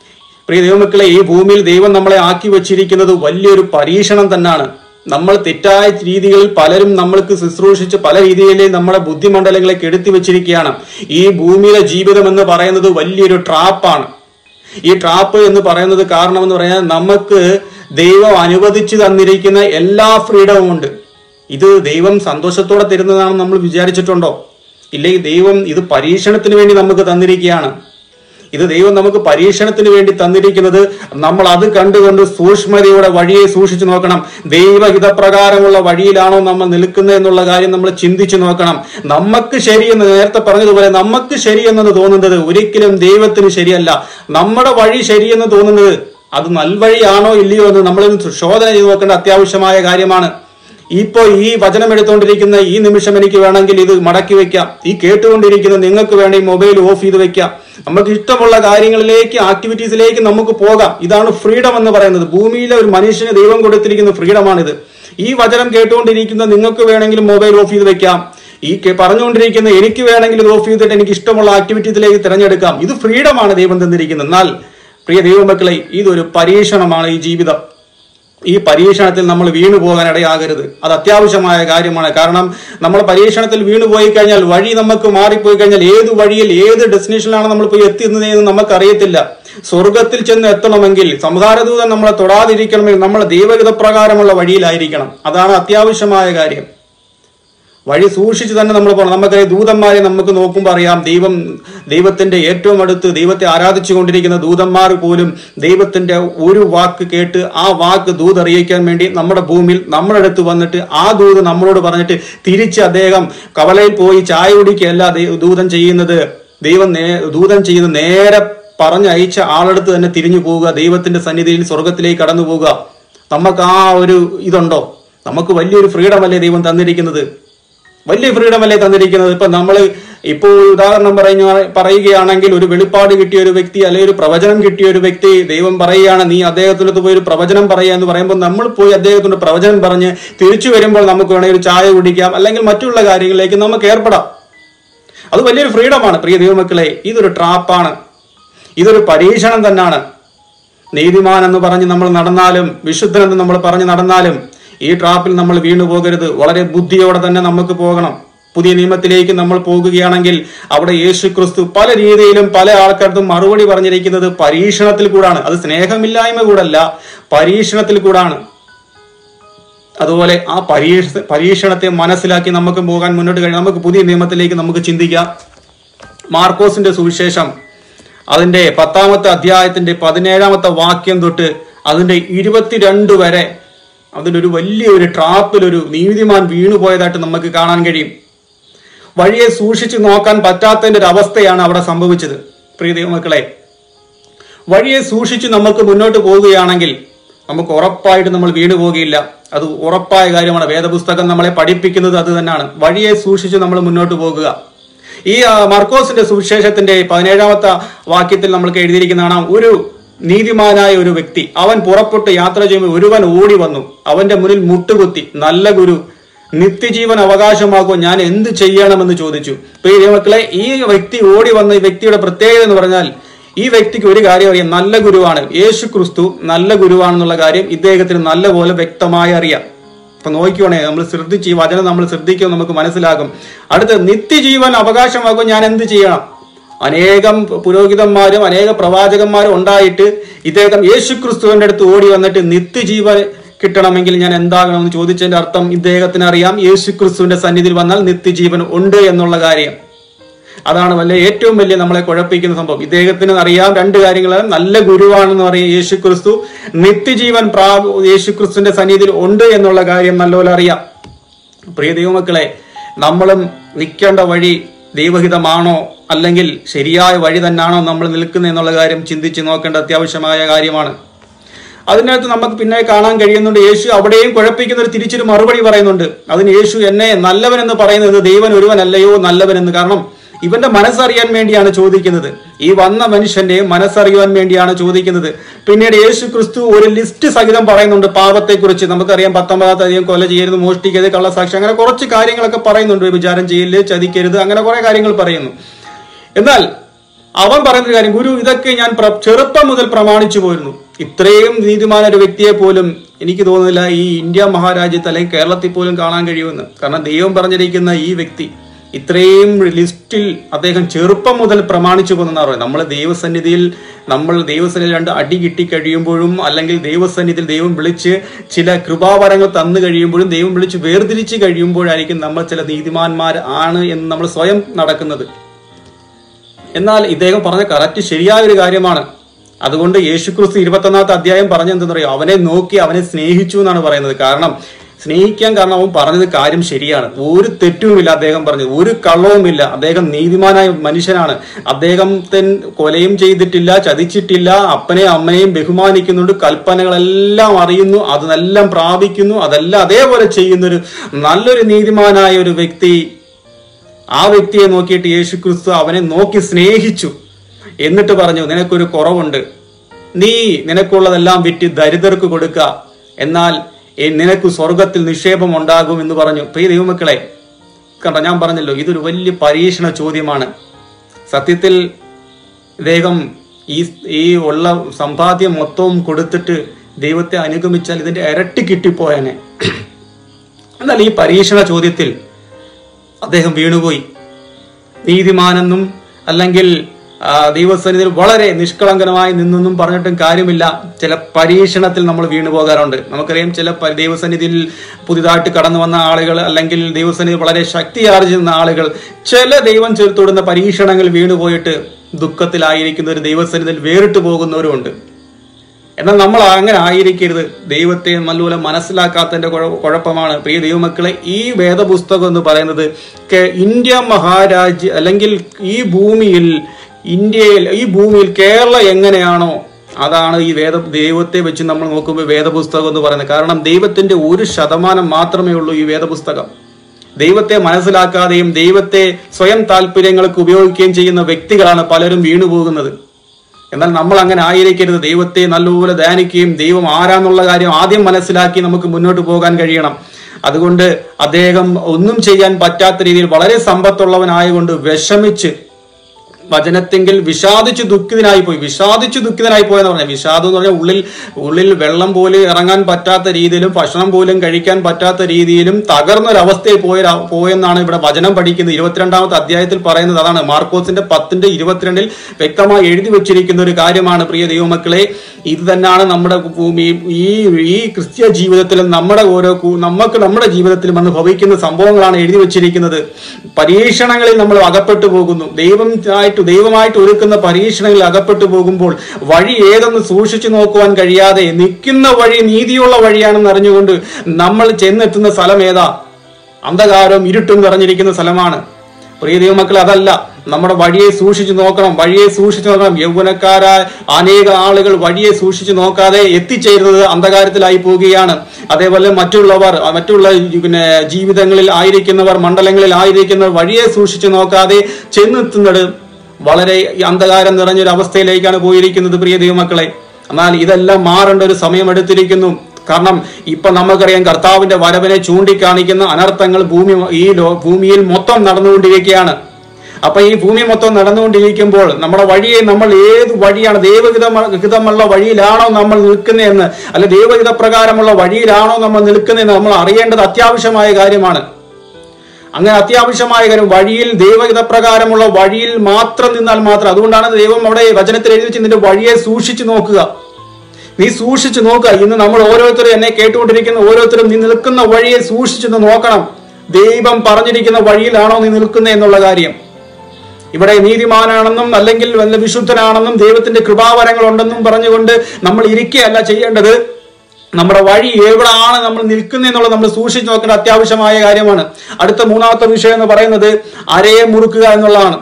പ്രിയ ദൈവമക്കളെ, ഈ ഭൂമിയിൽ ദൈവം നമ്മളെ ആക്കി വെച്ചിരിക്കുന്നത് വലിയൊരു പരീക്ഷണം തന്നെയാണ്. നമ്മൾ തെറ്റായ രീതികളിൽ പലരും നമ്മൾക്ക് ശുശ്രൂഷിച്ച് പല രീതിയിലെ നമ്മുടെ ബുദ്ധിമണ്ഡലങ്ങളെ കെടുത്തി വെച്ചിരിക്കുകയാണ്. ഈ ഭൂമിയിലെ ജീവിതം എന്ന് പറയുന്നത് വലിയൊരു ട്രാപ്പാണ്. ഈ ട്രാപ്പ് എന്ന് പറയുന്നത് കാരണം എന്ന് പറഞ്ഞാൽ നമുക്ക് ദൈവം അനുവദിച്ചു തന്നിരിക്കുന്ന എല്ലാ ഫ്രീഡവും ഉണ്ട്. ഇത് ദൈവം സന്തോഷത്തോടെ തരുന്നതാണെന്ന് നമ്മൾ വിചാരിച്ചിട്ടുണ്ടോ? ഇല്ലെങ്കിൽ ദൈവം ഇത് പരീക്ഷണത്തിന് വേണ്ടി നമുക്ക് തന്നിരിക്കുകയാണ്. ഇത് ദൈവം നമുക്ക് പരീക്ഷണത്തിന് വേണ്ടി തന്നിരിക്കുന്നത് നമ്മൾ അത് കണ്ടുകൊണ്ട് സൂക്ഷ്മതയോടെ വഴിയെ സൂക്ഷിച്ചു നോക്കണം. ദൈവഹിതപ്രകാരമുള്ള വഴിയിലാണോ നമ്മൾ നിൽക്കുന്നത് എന്നുള്ള കാര്യം നമ്മൾ ചിന്തിച്ചു നോക്കണം. നമുക്ക് ശരിയെന്ന് നേരത്തെ പറഞ്ഞതുപോലെ നമുക്ക് ശരിയെന്ന് തോന്നുന്നത് ഒരിക്കലും ദൈവത്തിന് ശരിയല്ല. നമ്മുടെ വഴി ശരിയെന്ന് തോന്നുന്നത് അത് നൽവഴിയാണോ ഇല്ലയോ എന്ന് നമ്മൾ ശോധന ചെയ്ത് നോക്കേണ്ട അത്യാവശ്യമായ കാര്യമാണ്. ഇപ്പോ ഈ വചനം എടുത്തുകൊണ്ടിരിക്കുന്ന ഈ നിമിഷം എനിക്ക് വേണമെങ്കിൽ ഇത് മടക്കി വെക്കാം. ഈ കേട്ടുകൊണ്ടിരിക്കുന്ന നിങ്ങൾക്ക് വേണ്ടി മൊബൈൽ ഓഫ് ചെയ്ത് വെക്കാം. നമുക്ക് ഇഷ്ടമുള്ള കാര്യങ്ങളിലേക്ക്, ആക്ടിവിറ്റീസിലേക്ക് നമുക്ക് പോകാം. ഇതാണ് ഫ്രീഡം എന്ന് പറയുന്നത്. ഭൂമിയിലെ ഒരു മനുഷ്യന് ദൈവം കൊടുത്തിരിക്കുന്ന ഫ്രീഡമാണിത്. ഈ വചനം കേട്ടുകൊണ്ടിരിക്കുന്ന നിങ്ങൾക്ക് വേണമെങ്കിൽ മൊബൈൽ ഓഫ് ചെയ്ത് വെക്കാം. ഈ പറഞ്ഞുകൊണ്ടിരിക്കുന്ന എനിക്ക് വേണമെങ്കിൽ ഇത് ഓഫ് ചെയ്തിട്ട് എനിക്ക് ഇഷ്ടമുള്ള ആക്ടിവിറ്റീസിലേക്ക് തിരഞ്ഞെടുക്കാം. ഇത് ഫ്രീഡമാണ് ദൈവം തന്നിരിക്കുന്നത്. എന്നാൽ പ്രിയ ദൈവമക്കളെ, ഇതൊരു പരീക്ഷണമാണ് ഈ ജീവിതം. ഈ പരീക്ഷണത്തിൽ നമ്മൾ വീണു പോകാൻ ഇടയാകരുത്. അത് അത്യാവശ്യമായ കാര്യമാണ്. കാരണം നമ്മൾ പരീക്ഷണത്തിൽ വീണു പോയി കഴിഞ്ഞാൽ, വഴി നമുക്ക് മാറിപ്പോയി കഴിഞ്ഞാൽ, ഏത് വഴിയിൽ ഏത് ഡെസ്റ്റിനേഷനിലാണ് നമ്മൾ പോയി എത്തുന്നത് എന്ന് നമുക്കറിയത്തില്ല. സ്വർഗത്തിൽ ചെന്ന് എത്തണമെങ്കിൽ, സംഹാരദൂതൻ നമ്മളെ തൊടാതിരിക്കണമെങ്കിൽ നമ്മൾ ദൈവഹിതപ്രകാരമുള്ള വഴിയിലായിരിക്കണം. അതാണ് അത്യാവശ്യമായ കാര്യം. വഴി സൂക്ഷിച്ച് തന്നെ നമ്മൾ പോകണം. നമുക്കറിയാം, ദൂതന്മാരെ നമുക്ക് നോക്കുമ്പോൾ അറിയാം, ദൈവം ദൈവത്തിന്റെ ഏറ്റവും അടുത്ത് ദൈവത്തെ ആരാധിച്ചു കൊണ്ടിരിക്കുന്ന ദൂതന്മാർ പോലും ദൈവത്തിന്റെ ഒരു വാക്ക് കേട്ട് ആ വാക്ക് ദൂത് അറിയിക്കാൻ വേണ്ടി നമ്മുടെ ഭൂമിയിൽ നമ്മുടെ അടുത്ത് വന്നിട്ട് ആ ദൂത് നമ്മളോട് പറഞ്ഞിട്ട് തിരിച്ച് അദ്ദേഹം കവലയിൽ പോയി ചായ കുടിക്കുകയല്ല ദൂതൻ ചെയ്യുന്നത്. ദൈവം നേ ദൂതൻ ചെയ്യുന്നത് നേരെ പറഞ്ഞയച്ച ആളെടുത്ത് തന്നെ തിരിഞ്ഞു പോവുക, ദൈവത്തിന്റെ സന്നിധിയിൽ സ്വർഗത്തിലേക്ക് കടന്നു പോവുക. നമുക്ക് ആ ഒരു ഇതുണ്ടോ? നമുക്ക് വലിയൊരു ഫ്രീഡം അല്ലേ ദൈവം തന്നിരിക്കുന്നത്? വലിയ ഫ്രീഡം അല്ലേ തന്നിരിക്കുന്നത്? ഇപ്പൊ നമ്മൾ ഇപ്പോൾ ഉദാഹരണം പറഞ്ഞു പറയുകയാണെങ്കിൽ, ഒരു വെളിപ്പാട് കിട്ടിയ ഒരു വ്യക്തി അല്ലെങ്കിൽ ഒരു പ്രവചനം കിട്ടിയ ഒരു വ്യക്തി ദൈവം പറയുകയാണ്, നീ അദ്ദേഹത്തിനകത്ത് പോയി ഒരു പ്രവചനം പറയുക എന്ന് പറയുമ്പോൾ നമ്മൾ പോയി അദ്ദേഹത്തിന്റെ പ്രവചനം പറഞ്ഞ് തിരിച്ചു വരുമ്പോൾ നമുക്ക് വേണമെങ്കിൽ ഒരു ചായ കുടിക്കാം, അല്ലെങ്കിൽ മറ്റുള്ള കാര്യങ്ങളിലേക്ക് നമുക്ക് ഏർപ്പെടാം. അത് വലിയൊരു ഫ്രീഡമാണ്. പ്രിയ ദൈവമക്കളെ, ഇതൊരു ട്രാപ്പാണ്. ഇതൊരു പരീക്ഷണം തന്നെയാണ്. നീതിമാൻ എന്ന് പറഞ്ഞ് നമ്മൾ നടന്നാലും, വിശുദ്ധനെന്ന് നമ്മൾ പറഞ്ഞ് നടന്നാലും ഈ ട്രാപ്പിൽ നമ്മൾ വീണു പോകരുത്. വളരെ ബുദ്ധിയോടെ തന്നെ നമുക്ക് പോകണം. പുതിയ നിയമത്തിലേക്ക് നമ്മൾ പോകുകയാണെങ്കിൽ അവിടെ യേശു ക്രിസ്തു പല രീതിയിലും പല ആൾക്കാർക്കും മറുപടി പറഞ്ഞിരിക്കുന്നത് പരീക്ഷണത്തിൽ കൂടാണ്. അത് സ്നേഹമില്ലായ്മ കൂടല്ല, പരീക്ഷണത്തിൽ കൂടാണ്. അതുപോലെ ആ പരീക്ഷ പരീക്ഷണത്തെ മനസ്സിലാക്കി നമുക്ക് പോകാൻ മുന്നോട്ട് കഴിയും. നമുക്ക് പുതിയ നിയമത്തിലേക്ക് നമുക്ക് ചിന്തിക്കാം. മാർക്കോസിന്റെ സുവിശേഷം അതിന്റെ പത്താമത്തെ അധ്യായത്തിന്റെ പതിനേഴാമത്തെ വാക്യം തൊട്ട് അതിന്റെ ഇരുപത്തിരണ്ട് വരെ അതിലൊരു വലിയൊരു ട്രാപ്പിലൊരു നീതിമാൻ വീണുപോയതായിട്ട് നമുക്ക് കാണാൻ കഴിയും. വഴിയെ സൂക്ഷിച്ചു നോക്കാൻ പറ്റാത്തതിന്റെ ഒരു അവസ്ഥയാണ് അവിടെ സംഭവിച്ചത്. പ്രിയ ദൈവമക്കളെ, വഴിയെ സൂക്ഷിച്ച് നമുക്ക് മുന്നോട്ട് പോവുകയാണെങ്കിൽ നമുക്ക് ഉറപ്പായിട്ട് നമ്മൾ വീണു പോകുകയില്ല. അത് ഉറപ്പായ കാര്യമാണ്. വേദപുസ്തകം നമ്മളെ പഠിപ്പിക്കുന്നത് അത് തന്നെയാണ്. വഴിയെ സൂക്ഷിച്ച് നമ്മൾ മുന്നോട്ട് പോകുക. ഈ മർക്കോസിന്റെ സുവിശേഷത്തിന്റെ പതിനേഴാമത്തെ വാക്യത്തിൽ നമ്മൾക്ക് എഴുതിയിരിക്കുന്നതാണ്, ഒരു നീതിമാനായ ഒരു വ്യക്തി അവൻ പുറപ്പെട്ട് യാത്ര ചെയ്യുമ്പോൾ ഒരുവൻ ഓടി വന്നു അവന്റെ മുന്നിൽ മുട്ടുകുത്തി, നല്ല ഗുരു, നിത്യജീവൻ അവകാശമാകുമോ, ഞാൻ എന്ത് ചെയ്യണമെന്ന് ചോദിച്ചു. പ്രിയ മക്കളെ, ഈ വ്യക്തി ഓടി വന്ന ഈ വ്യക്തിയുടെ പ്രത്യേകത എന്ന് പറഞ്ഞാൽ, ഈ വ്യക്തിക്ക് ഒരു കാര്യം അറിയാം, നല്ല ഗുരുവാണ്. യേശു ക്രിസ്തു നല്ല ഗുരുവാണെന്നുള്ള കാര്യം ഇദ്ദേഹത്തിന് നല്ലപോലെ വ്യക്തമായി അറിയാം. അപ്പൊ നോക്കിക്കോണേ, നമ്മൾ ശ്രദ്ധിച്ച് ഈ വചനം നമ്മൾ ശ്രദ്ധിക്കുമ്പോൾ നമുക്ക് മനസ്സിലാകും. അടുത്ത്, നിത്യജീവൻ അവകാശമാകും, ഞാൻ എന്ത് ചെയ്യണം? അനേകം പുരോഹിതന്മാരും അനേക പ്രവാചകന്മാരും ഉണ്ടായിട്ട് ഇദ്ദേഹം യേശു ക്രിസ്തുവിന്റെ അടുത്ത് ഓടി വന്നിട്ട് നിത്യജീവൻ കിട്ടണമെങ്കിൽ ഞാൻ എന്താകണമെന്ന് ചോദിച്ചതിന്റെ അർത്ഥം ഇദ്ദേഹത്തിന് അറിയാം, യേശു ക്രിസ്തുവിന്റെ സന്നിധിയിൽ വന്നാൽ നിത്യജീവൻ ഉണ്ട് എന്നുള്ള കാര്യം. അതാണ് വലിയ ഏറ്റവും വലിയ നമ്മളെ കുഴപ്പിക്കുന്ന സംഭവം. ഇദ്ദേഹത്തിന് അറിയാം രണ്ട് കാര്യങ്ങളാണ്, നല്ല ഗുരുവാണെന്ന് പറയും യേശു ക്രിസ്തു, നിത്യജീവൻ പ്രാ യേശു ക്രിസ്തുവിന്റെ സന്നിധിയിൽ ഉണ്ട് എന്നുള്ള കാര്യം നല്ലപോലെ അറിയാം. പ്രിയ ദൈവമക്കളെ, നമ്മളും നിൽക്കേണ്ട വഴി ദൈവഹിതമാണോ അല്ലെങ്കിൽ ശരിയായ വഴി തന്നെയാണോ നമ്മൾ നിൽക്കുന്നത് എന്നുള്ള കാര്യം ചിന്തിച്ച് നോക്കേണ്ട അത്യാവശ്യമായ കാര്യമാണ്. അതിനകത്ത് നമുക്ക് പിന്നെ കാണാൻ കഴിയുന്നുണ്ട്, യേശു അവിടെയും കുഴപ്പിക്കുന്ന ഒരു തിരിച്ചൊരു മറുപടി പറയുന്നുണ്ട്. അതിന് യേശു എന്നെ നല്ലവൻ എന്ന് പറയുന്നത് ദൈവൻ ഒരുവനല്ലയോ നല്ലവനെന്ന്. കാരണം ഇവന്റെ മനസ്സറിയാൻ വേണ്ടിയാണ് ചോദിക്കുന്നത്. ഈ വന്ന മനുഷ്യന്റെ മനസ്സറിയാൻ വേണ്ടിയാണ് ചോദിക്കുന്നത്. പിന്നീട് യേശു ക്രിസ്തു ഒരു ലിസ്റ്റ് സഹിതം പറയുന്നുണ്ട് പാപത്തെക്കുറിച്ച്. നമുക്കറിയാം, പത്തൊമ്പതാമത്തെ അധികം കൊല ചെയ്യരുത്, മോഷ്ടിക്കരുത്, കള്ളസാക്ഷി, അങ്ങനെ കുറച്ച് കാര്യങ്ങളൊക്കെ പറയുന്നുണ്ട്. വിചാരം ചെയ്യരുത്, ചതിക്കരുത്, അങ്ങനെ കുറെ കാര്യങ്ങൾ പറയുന്നു. എന്നാൽ അവൻ പറയുന്നൊരു കാര്യം, ഗുരു ഇതൊക്കെ ഞാൻ ചെറുപ്പം മുതൽ പ്രമാണിച്ചു പോയിരുന്നു. ഇത്രയും നീതിമാന ഒരു വ്യക്തിയെ പോലും എനിക്ക് തോന്നുന്നില്ല ഈ ഇന്ത്യ മഹാരാജ്യത്ത് അല്ലെങ്കിൽ കേരളത്തിൽ പോലും കാണാൻ കഴിയുമെന്ന്. കാരണം ദൈവം പറഞ്ഞിരിക്കുന്ന ഈ വ്യക്തി ഇത്രയും ലിസ്റ്റിൽ അദ്ദേഹം ചെറുപ്പം മുതൽ പ്രമാണിച്ചു പോകുന്ന പറയുന്നത്. നമ്മൾ ദൈവസന്നിധിയിൽ നമ്മൾ ദൈവസന്നിധിയിൽ രണ്ട് അടി കിട്ടി കഴിയുമ്പോഴും അല്ലെങ്കിൽ ദൈവസന്നിധിയിൽ ദൈവം വിളിച്ച് ചില കൃപാവരങ്ങൾ തന്നു കഴിയുമ്പോഴും ദൈവം വിളിച്ച് വേർതിരിച്ച് കഴിയുമ്പോഴായിരിക്കും നമ്മൾ ചില നീതിമാന്മാർ ആണ് എന്ന് നമ്മൾ സ്വയം നടക്കുന്നത്. എന്നാൽ ഇദ്ദേഹം പറഞ്ഞ കറക്റ്റ് ശരിയായ ഒരു കാര്യമാണ്. അതുകൊണ്ട് യേശുക്രിസ്തു ഇരുപത്തൊന്നാമത്തെ അധ്യായം പറഞ്ഞെന്തെന്ന് പറയും, അവനെ നോക്കി അവനെ സ്നേഹിച്ചു എന്നാണ് പറയുന്നത്. കാരണം സ്നേഹിക്കാൻ കാരണം അവൻ പറഞ്ഞത് കാര്യം ശരിയാണ്. ഒരു തെറ്റുമില്ല അദ്ദേഹം പറഞ്ഞത്, ഒരു കള്ളവുമില്ല. അദ്ദേഹം നീതിമാനായ മനുഷ്യനാണ്. അദ്ദേഹത്തെ കൊലയും ചെയ്തിട്ടില്ല, ചതിച്ചിട്ടില്ല, അപ്പനെയും അമ്മയെയും ബഹുമാനിക്കുന്നുണ്ട്, കൽപ്പനകളെല്ലാം അറിയുന്നു, അതെല്ലാം പ്രാപിക്കുന്നു, അതെല്ലാം അതേപോലെ ചെയ്യുന്നൊരു നല്ലൊരു നീതിമാനായ ഒരു വ്യക്തി. ആ വ്യക്തിയെ നോക്കിയിട്ട് യേശുക്രിസ്തു അവനെ നോക്കി സ്നേഹിച്ചു. എന്നിട്ട് പറഞ്ഞു, നിനക്കൊരു കുറവുണ്ട്, നീ നിനക്കുള്ളതെല്ലാം വിറ്റ് ദരിദ്രർക്ക് കൊടുക്കുക, എന്നാൽ നിനക്ക് സ്വർഗത്തിൽ നിക്ഷേപം ഉണ്ടാകും എന്ന് പറഞ്ഞു. പ്രിയ ദൈവമക്കളെ, കണ്ട ഞാൻ പറഞ്ഞല്ലോ, ഇതൊരു വലിയ പരീക്ഷണ ചോദ്യമാണ്. സത്യത്തിൽ ഇദ്ദേഹം ഈ ഈ ഉള്ള സമ്പാദ്യം മൊത്തവും കൊടുത്തിട്ട് ദൈവത്തെ അനുഗമിച്ചാൽ ഇതിന്റെ ഇരട്ടി കിട്ടിപ്പോയനെ. എന്നാൽ ഈ പരീക്ഷണ ചോദ്യത്തിൽ അദ്ദേഹം വീണുപോയി. നീതിമാനെന്നും അല്ലെങ്കിൽ ദൈവസന്നിധിയിൽ വളരെ നിഷ്കളങ്കനമായി നിന്നൊന്നും പറഞ്ഞിട്ടും കാര്യമില്ല. ചില പരീക്ഷണത്തിൽ നമ്മൾ വീണു പോകാറുണ്ട്. നമുക്കറിയാം, ചില ദൈവസന്നിധിയിൽ പുതിയതായിട്ട് കടന്നു വന്ന ആളുകൾ അല്ലെങ്കിൽ ദൈവസന്നിധി വളരെ ശക്തിയാർജിക്കുന്ന ആളുകൾ ചില ദൈവം ചേർത്തൊടുന്ന പരീക്ഷണങ്ങൾ വീണുപോയിട്ട് ദുഃഖത്തിലായിരിക്കുന്ന ഒരു ദൈവസന്നിധിയിൽ വേറിട്ട് പോകുന്നവരുമുണ്ട്. എന്നാൽ നമ്മൾ അങ്ങനെ ആയിരിക്കരുത്. ദൈവത്തെ നല്ലപോലെ മനസ്സിലാക്കാത്തതിന്റെ കുഴപ്പമാണ്. പ്രിയ ദൈവമക്കളെ, ഈ വേദപുസ്തകം എന്ന് പറയുന്നത് ഇന്ത്യ മഹാരാജ്യ അല്ലെങ്കിൽ ഈ ഭൂമിയിൽ ഇന്ത്യയിൽ ഈ ഭൂമിയിൽ കേരളം എങ്ങനെയാണോ അതാണ് ഈ വേദ ദൈവത്തെ വെച്ച് നമ്മൾ നോക്കുമ്പോൾ വേദപുസ്തകം എന്ന് പറയുന്നത്. കാരണം ദൈവത്തിന്റെ ഒരു ശതമാനം മാത്രമേ ഉള്ളൂ ഈ വേദപുസ്തകം. ദൈവത്തെ മനസ്സിലാക്കാതെയും ദൈവത്തെ സ്വയം താല്പര്യങ്ങൾക്ക് ഉപയോഗിക്കുകയും ചെയ്യുന്ന വ്യക്തികളാണ് പലരും വീണുപോകുന്നത്. എന്നാൽ നമ്മൾ അങ്ങനെ ആയിരിക്കരുത്. ദൈവത്തെ നല്ലപോലെ ധ്യാനിക്കുകയും ദൈവം ആരാന്നുള്ള കാര്യം ആദ്യം മനസ്സിലാക്കി നമുക്ക് മുന്നോട്ട് പോകാൻ കഴിയണം. അതുകൊണ്ട് അദ്ദേഹം ഒന്നും ചെയ്യാൻ പറ്റാത്ത രീതിയിൽ വളരെ സമ്പത്തുള്ളവനായതുകൊണ്ട് വിഷമിച്ച് വചനത്തെങ്കിൽ വിഷാദിച്ചു ദുഃഖിതനായി പോയി. വിഷാദിച്ചു ദുഃഖിതനായി പോയെന്ന് പറഞ്ഞാൽ, വിഷാദം എന്ന് പറഞ്ഞാൽ ഉള്ളിൽ ഉള്ളിൽ വെള്ളം പോലും ഇറങ്ങാൻ പറ്റാത്ത രീതിയിലും ഭക്ഷണം പോലും കഴിക്കാൻ പറ്റാത്ത രീതിയിലും തകർന്നൊരവസ്ഥയിൽ പോയ പോയെന്നാണ് ഇവിടെ വചനം പഠിക്കുന്നത്. ഇരുപത്തിരണ്ടാമത്തെ അധ്യായത്തിൽ പറയുന്നത് അതാണ്. മാർക്കോസിന്റെ പത്തിന്റെ ഇരുപത്തിരണ്ടിൽ വ്യക്തമായി എഴുതി വെച്ചിരിക്കുന്ന ഒരു കാര്യമാണ്. പ്രിയ ദൈവമക്കളെ, ഇത് തന്നെയാണ് നമ്മുടെ ഭൂമി ഈ ഈ ക്രിസ്ത്യ ജീവിതത്തിലും നമ്മുടെ ഓരോ നമുക്ക് നമ്മുടെ ജീവിതത്തിലും വന്ന് ഭവിക്കുന്ന സംഭവങ്ങളാണ് എഴുതി വെച്ചിരിക്കുന്നത്. പരീക്ഷണങ്ങളിൽ നമ്മൾ അകപ്പെട്ടു പോകുന്നു. ദൈവം ദൈവമായിട്ട് ഒരുക്കുന്ന പരീക്ഷണങ്ങളിൽ അകപ്പെട്ടു പോകുമ്പോൾ വഴി ഏതെന്ന് സൂക്ഷിച്ചു നോക്കുവാൻ കഴിയാതെ നിൽക്കുന്ന വഴി നീതിയുള്ള വഴിയാണെന്ന് അറിഞ്ഞുകൊണ്ട് നമ്മൾ ചെന്നെത്തുന്ന സ്ഥലം ഏതാ? അന്ധകാരവും ഇരുട്ടും നിറഞ്ഞിരിക്കുന്ന സ്ഥലമാണ്. പ്രിയ ദൈവമക്കൾ, അതല്ല. നമ്മുടെ വഴിയെ സൂക്ഷിച്ചു നോക്കണം. വഴിയെ സൂക്ഷിച്ചു നോക്കണം. യൗവനക്കാരായ അനേക ആളുകൾ വഴിയെ സൂക്ഷിച്ചു നോക്കാതെ എത്തിച്ചേരുന്നത് അന്ധകാരത്തിലായി പോവുകയാണ്. അതേപോലെ മറ്റുള്ളവർ മറ്റുള്ള പിന്നെ ജീവിതങ്ങളിൽ ആയിരിക്കുന്നവർ മണ്ഡലങ്ങളിൽ ആയിരിക്കുന്നവർ വഴിയെ സൂക്ഷിച്ചു നോക്കാതെ ചെന്നെത്തുന്നത് വളരെ അന്ധകാരം നിറഞ്ഞൊരു അവസ്ഥയിലേക്കാണ് പോയിരിക്കുന്നത്. പ്രിയ ദൈവമക്കളെ, എന്നാൽ ഇതെല്ലാം മാറേണ്ട ഒരു സമയം എടുത്തിരിക്കുന്നു. കാരണം ഇപ്പൊ നമുക്കറിയാം, കർത്താവിന്റെ വരവിനെ ചൂണ്ടിക്കാണിക്കുന്ന അനർത്ഥങ്ങൾ ഭൂമി ഈ ഭൂമിയിൽ മൊത്തം നടന്നുകൊണ്ടിരിക്കുകയാണ്. അപ്പൊ ഈ ഭൂമി മൊത്തം നടന്നുകൊണ്ടിരിക്കുമ്പോൾ നമ്മുടെ വഴിയെ നമ്മൾ ഏത് വഴിയാണ് ദൈവഹിതമുള്ള വഴിയിലാണോ നമ്മൾ നിൽക്കുന്നതെന്ന്, അല്ലെ ദൈവഹിത പ്രകാരമുള്ള വഴിയിലാണോ നമ്മൾ നിൽക്കുന്നതെന്ന് നമ്മൾ അറിയേണ്ടത് അത്യാവശ്യമായ കാര്യമാണ്. അങ്ങനെ അത്യാവശ്യമായ കാര്യം, വഴിയിൽ ദൈവഹിത പ്രകാരമുള്ള വഴിയിൽ മാത്രം നിന്നാൽ മാത്രം. അതുകൊണ്ടാണ് ദൈവം അവിടെ വചനത്തിൽ എഴുതി വെച്ച് നിന്റെ വഴിയെ സൂക്ഷിച്ചു നോക്കുക. നീ സൂക്ഷിച്ചു നോക്കുക. ഇന്ന് നമ്മൾ ഓരോരുത്തരും, എന്നെ കേട്ടുകൊണ്ടിരിക്കുന്ന ഓരോരുത്തരും നീ നിൽക്കുന്ന വഴിയെ സൂക്ഷിച്ചു നോക്കണം. ദൈവം പറഞ്ഞിരിക്കുന്ന വഴിയിലാണോ നീ നിൽക്കുന്നത് എന്നുള്ള കാര്യം. ഇവിടെ നീതിമാനാണെന്നും അല്ലെങ്കിൽ വല്ല വിശുദ്ധനാണെന്നും ദൈവത്തിന്റെ കൃപാവരങ്ങൾ ഉണ്ടെന്നും പറഞ്ഞുകൊണ്ട് നമ്മൾ ഇരിക്കുകയല്ല ചെയ്യേണ്ടത്. നമ്മുടെ വഴി എവിടെയാണ് നമ്മൾ നിൽക്കുന്നത് എന്നുള്ളത് നമ്മൾ സൂക്ഷിച്ചു നോക്കേണ്ട അത്യാവശ്യമായ കാര്യമാണ്. അടുത്ത മൂന്നാമത്തെ വിഷയം എന്ന് പറയുന്നത് അരയെ മുറുക്കുക എന്നുള്ളതാണ്.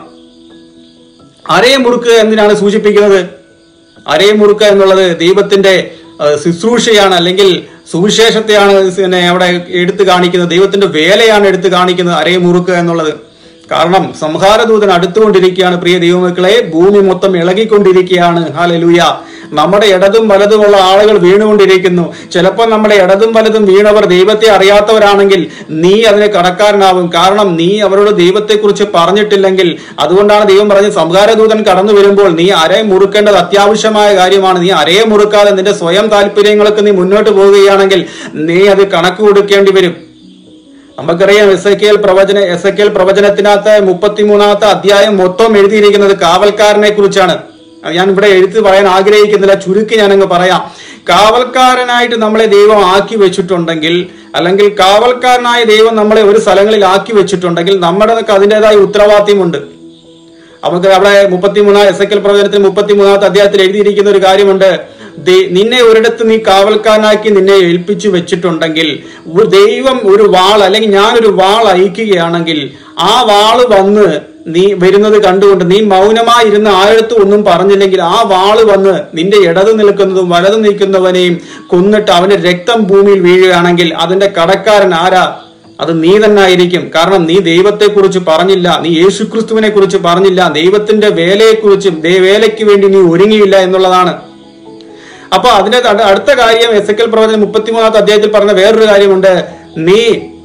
അരയെ മുറുക്കുക എന്തിനാണ് സൂചിപ്പിക്കുന്നത്? അരയെ മുറുക്കുക എന്നുള്ളത് ദൈവത്തിന്റെ ശുശ്രൂഷയാണ്, അല്ലെങ്കിൽ സുവിശേഷത്തെയാണ് പിന്നെ അവിടെ എടുത്തു കാണിക്കുന്നത്. ദൈവത്തിന്റെ വേലയാണ് എടുത്തു കാണിക്കുന്നത് അരയെ മുറുക്കുക എന്നുള്ളത്. കാരണം സംഹാരദൂതൻ അടുത്തുകൊണ്ടിരിക്കുകയാണ്. പ്രിയ ദൈവമക്കളെ, ഭൂമി മൊത്തം ഇളകിക്കൊണ്ടിരിക്കുകയാണ്. ഹല്ലേലൂയ. നമ്മുടെ ഇടതും വലതുമുള്ള ആളുകൾ വീണുകൊണ്ടിരിക്കുന്നു. ചിലപ്പോൾ നമ്മുടെ ഇടതും വലതും വീണവർ ദൈവത്തെ അറിയാത്തവരാണെങ്കിൽ നീ അതിന് കടക്കാരനാവും. കാരണം നീ അവരോട് ദൈവത്തെക്കുറിച്ച് പറഞ്ഞിട്ടില്ലെങ്കിൽ. അതുകൊണ്ടാണ് ദൈവം പറഞ്ഞ് സംഹാരദൂതൻ കടന്നു വരുമ്പോൾ നീ അരയെ മുറുക്കേണ്ടത് അത്യാവശ്യമായ കാര്യമാണ്. നീ അരയെ മുറുക്കാതെ നിന്റെ സ്വയം താല്പര്യങ്ങൾക്ക് നീ മുന്നോട്ട് പോവുകയാണെങ്കിൽ നീ അത് കണക്ക് കൊടുക്കേണ്ടി വരും. നമുക്കറിയാം എസ് എ കെ എൽ പ്രവചന എസ് എ കെ എൽ പ്രവചനത്തിനകത്ത് മുപ്പത്തിമൂന്നാമത്തെ അധ്യായം മൊത്തം എഴുതിയിരിക്കുന്നത് കാവൽക്കാരനെ കുറിച്ചാണ്. ഞാൻ ഇവിടെ എഴുത്ത് പറയാൻ ആഗ്രഹിക്കുന്നില്ല, ചുരുക്കി ഞാനങ്ങ് പറയാം. കാവൽക്കാരനായിട്ട് നമ്മളെ ദൈവം ആക്കി വെച്ചിട്ടുണ്ടെങ്കിൽ, അല്ലെങ്കിൽ കാവൽക്കാരനായ ദൈവം നമ്മളെ ഒരു സ്ഥലങ്ങളിൽ ആക്കി വെച്ചിട്ടുണ്ടെങ്കിൽ നമ്മുടെ അതിൻ്റെതായ ഉത്തരവാദിത്തമുണ്ട്. നമുക്ക് അവിടെ മുപ്പത്തിമൂന്നാം എസ് എ കെ എൽ പ്രവചനത്തിൽ മുപ്പത്തിമൂന്നാമത്തെ അധ്യായത്തിൽ എഴുതിയിരിക്കുന്ന ഒരു കാര്യമുണ്ട്. നിന്നെ ഒരിടത്ത് നീ കാവൽക്കാരനാക്കി നിന്നെ ഏൽപ്പിച്ചു വെച്ചിട്ടുണ്ടെങ്കിൽ, ദൈവം ഒരു വാൾ അല്ലെങ്കിൽ ഞാനൊരു വാൾ അയക്കുകയാണെങ്കിൽ ആ വാള് വന്ന് നീ വരുന്നത് കണ്ടുകൊണ്ട് നീ മൗനമായിരുന്ന ആഴത്തും ഒന്നും പറഞ്ഞില്ലെങ്കിൽ ആ വാള് വന്ന് നിന്റെ ഇടത് നിൽക്കുന്നതും വലത് നിൽക്കുന്നവനെയും കൊന്നിട്ട് അവന്റെ രക്തം ഭൂമിയിൽ വീഴുകയാണെങ്കിൽ അതിന്റെ കടക്കാരൻ ആരാ? അത് നീ തന്നെ ആയിരിക്കും. കാരണം നീ ദൈവത്തെ കുറിച്ച് പറഞ്ഞില്ല, നീ യേശുക്രിസ്തുവിനെ കുറിച്ച് പറഞ്ഞില്ല, ദൈവത്തിന്റെ വേലയെക്കുറിച്ചും വേലയ്ക്ക് വേണ്ടി നീ ഒരുങ്ങിയില്ല എന്നുള്ളതാണ്. അപ്പൊ അതിന്റെ അടുത്ത കാര്യം എസ് എ കെ എൽ പ്രവചനം മുപ്പത്തിമൂന്നാമത്തെ അധ്യായത്തിൽ പറഞ്ഞ വേറൊരു കാര്യമുണ്ട്. നീ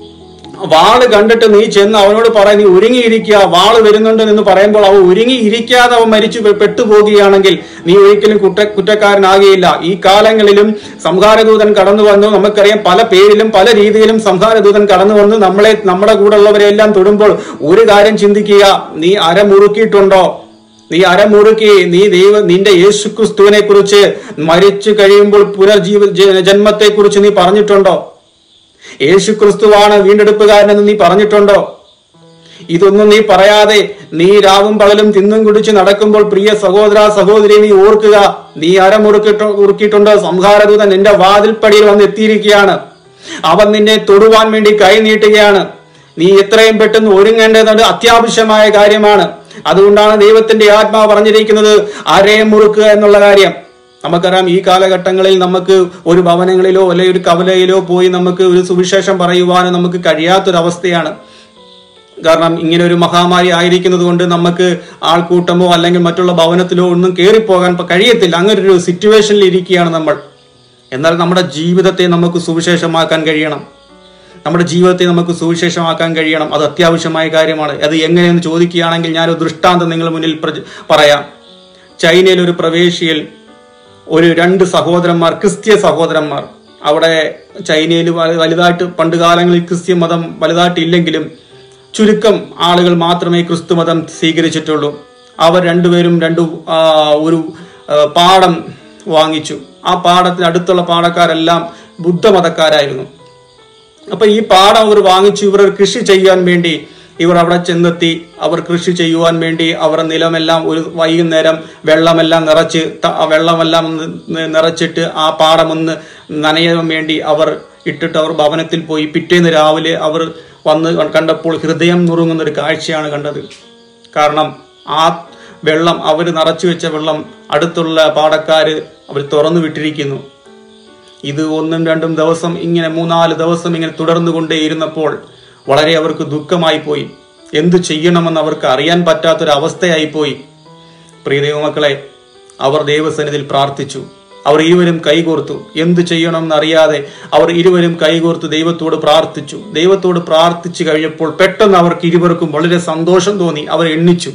വാള് കണ്ടിട്ട് നീ ചെന്ന് അവനോട് പറ, നീ ഒരുങ്ങിയിരിക്കുക, വാള് വരുന്നുണ്ട് എന്ന് പറയുമ്പോൾ അവൻ ഒരുങ്ങിയിരിക്കാതെ അവൻ മരിച്ചു പെട്ടുപോകുകയാണെങ്കിൽ നീ ഒരിക്കലും കുറ്റ കുറ്റക്കാരനാകുകയില്ല. ഈ കാലങ്ങളിലും സംഹാരദൂതൻ കടന്നു വന്നു. നമുക്കറിയാം പല പേരിലും പല രീതിയിലും സംഹാരദൂതൻ കടന്നു വന്ന് നമ്മളെ നമ്മുടെ കൂടെ ഉള്ളവരെല്ലാം തൊടുമ്പോൾ ഒരു കാര്യം ചിന്തിക്കുക, നീ അരമുറുക്കിയിട്ടുണ്ടോ? നീ അരമുറുക്കി നീ ദൈവ നിന്റെ യേശുക്രിസ്തുവിനെ കുറിച്ച് മരിച്ചു കഴിയുമ്പോൾ പുനർജീവ ജന്മത്തെ കുറിച്ച് നീ പറഞ്ഞിട്ടുണ്ടോ? യേശുക്രിസ്തുവാണ് വീണ്ടെടുപ്പുകാരനെന്ന് നീ പറഞ്ഞിട്ടുണ്ടോ? ഇതൊന്നും നീ പറയാതെ നീ രാവും പകലും തിന്നും കുടിച്ച് നടക്കുമ്പോൾ പ്രിയ സഹോദര സഹോദരി നീ ഓർക്കുക, നീ അരമുറുക്കിട്ടോ ഉറുക്കിയിട്ടുണ്ടോ? സംഹാരദൂതൻ നിന്റെ വാതിൽപ്പടിയിൽ വന്ന് എത്തിയിരിക്കുകയാണ്. അവൻ നിന്നെ തൊടുവാൻ വേണ്ടി കൈ നീട്ടുകയാണ്. നീ എത്രയും പെട്ടെന്ന് ഒരുങ്ങേണ്ടത് അത്യാവശ്യമായ കാര്യമാണ്. അതുകൊണ്ടാണ് ദൈവത്തിന്റെ ആത്മാവ് പറഞ്ഞിരിക്കുന്നത് അരയെ മുറുക്കുക എന്നുള്ള കാര്യം. നമുക്കറിയാം ഈ കാലഘട്ടങ്ങളിൽ നമുക്ക് ഒരു ഭവനങ്ങളിലോ അല്ലെങ്കിൽ ഒരു കവലയിലോ പോയി നമുക്ക് ഒരു സുവിശേഷം പറയുവാനോ നമുക്ക് കഴിയാത്തൊരവസ്ഥയാണ്. കാരണം ഇങ്ങനെ ഒരു മഹാമാരി ആയിരിക്കുന്നത് കൊണ്ട് നമുക്ക് ആൾക്കൂട്ടമോ അല്ലെങ്കിൽ മറ്റുള്ള ഭവനത്തിലോ ഒന്നും കയറിപ്പോകാൻ കഴിയത്തില്ല. അങ്ങനെ ഒരു സിറ്റുവേഷനിൽ ഇരിക്കുകയാണ് നമ്മൾ. എന്നാൽ നമ്മുടെ ജീവിതത്തെ നമുക്ക് സുവിശേഷമാക്കാൻ കഴിയണം. നമ്മുടെ ജീവിതത്തെ നമുക്ക് സുവിശേഷമാക്കാൻ കഴിയണം. അത് അത്യാവശ്യമായ കാര്യമാണ്. അത് എങ്ങനെയെന്ന് ചോദിക്കുകയാണെങ്കിൽ ഞാനൊരു ദൃഷ്ടാന്തം നിങ്ങളുടെ മുന്നിൽ പറയാം. ചൈനയിൽ ഒരു പ്രവേശിയിൽ ഒരു രണ്ട് സഹോദരന്മാർ, ക്രിസ്ത്യ സഹോദരന്മാർ, അവിടെ ചൈനയിൽ വലുതായിട്ട് പണ്ട് കാലങ്ങളിൽ ക്രിസ്ത്യ മതം വലുതായിട്ട് ഇല്ലെങ്കിലും ചുരുക്കം ആളുകൾ മാത്രമേ ക്രിസ്തു മതം സ്വീകരിച്ചിട്ടുള്ളൂ. അവർ രണ്ടുപേരും രണ്ടു ഒരു പാടം വാങ്ങിച്ചു. ആ പാടത്തിന് അടുത്തുള്ള പാടക്കാരെല്ലാം ബുദ്ധമതക്കാരായിരുന്നു. അപ്പൊ ഈ പാടം അവർ വാങ്ങിച്ചു. ഇവർ കൃഷി ചെയ്യാൻ വേണ്ടി ഇവർ അവിടെ ചെന്നെത്തി. അവർ കൃഷി ചെയ്യുവാൻ വേണ്ടി അവർ നിലമെല്ലാം ഒരു വൈകുന്നേരം വെള്ളമെല്ലാം നിറച്ച് വെള്ളമെല്ലാം നിറച്ചിട്ട് ആ പാടമൊന്ന് നനയാൻ വേണ്ടി അവർ ഇട്ടിട്ട് അവർ ഭവനത്തിൽ പോയി. പിറ്റേന്ന് രാവിലെ അവർ വന്ന് കണ്ടപ്പോൾ ഹൃദയം നുറുങ്ങുന്ന ഒരു കാഴ്ചയാണ് കണ്ടത്. കാരണം ആ വെള്ളം അവർ നിറച്ചു വെച്ച വെള്ളം അടുത്തുള്ള പാടക്കാര് അവർ തുറന്നു വിട്ടിരിക്കുന്നു. ഇത് ഒന്നും രണ്ടും ദിവസം ഇങ്ങനെ മൂന്നാല് ദിവസം ഇങ്ങനെ തുടർന്നു കൊണ്ടേയിരുന്നപ്പോൾ വളരെ അവർക്ക് ദുഃഖമായി പോയി. എന്തു ചെയ്യണമെന്ന് അവർക്ക് അറിയാൻ പറ്റാത്തൊരവസ്ഥയായി പോയി. പ്രിയ ദൈവമക്കളെ, അവർ ദൈവസന്നിധിയിൽ പ്രാർത്ഥിച്ചു. അവർ ഇരുവരും കൈകോർത്തു. എന്തു ചെയ്യണമെന്ന് അറിയാതെ അവർ ഇരുവരും കൈകോർത്ത് ദൈവത്തോട് പ്രാർത്ഥിച്ചു. ദൈവത്തോട് പ്രാർത്ഥിച്ചു കഴിഞ്ഞപ്പോൾ പെട്ടെന്ന് അവർക്ക് ഇരുവർക്കും വളരെ സന്തോഷം തോന്നി. അവർ എണ്ണിച്ചു.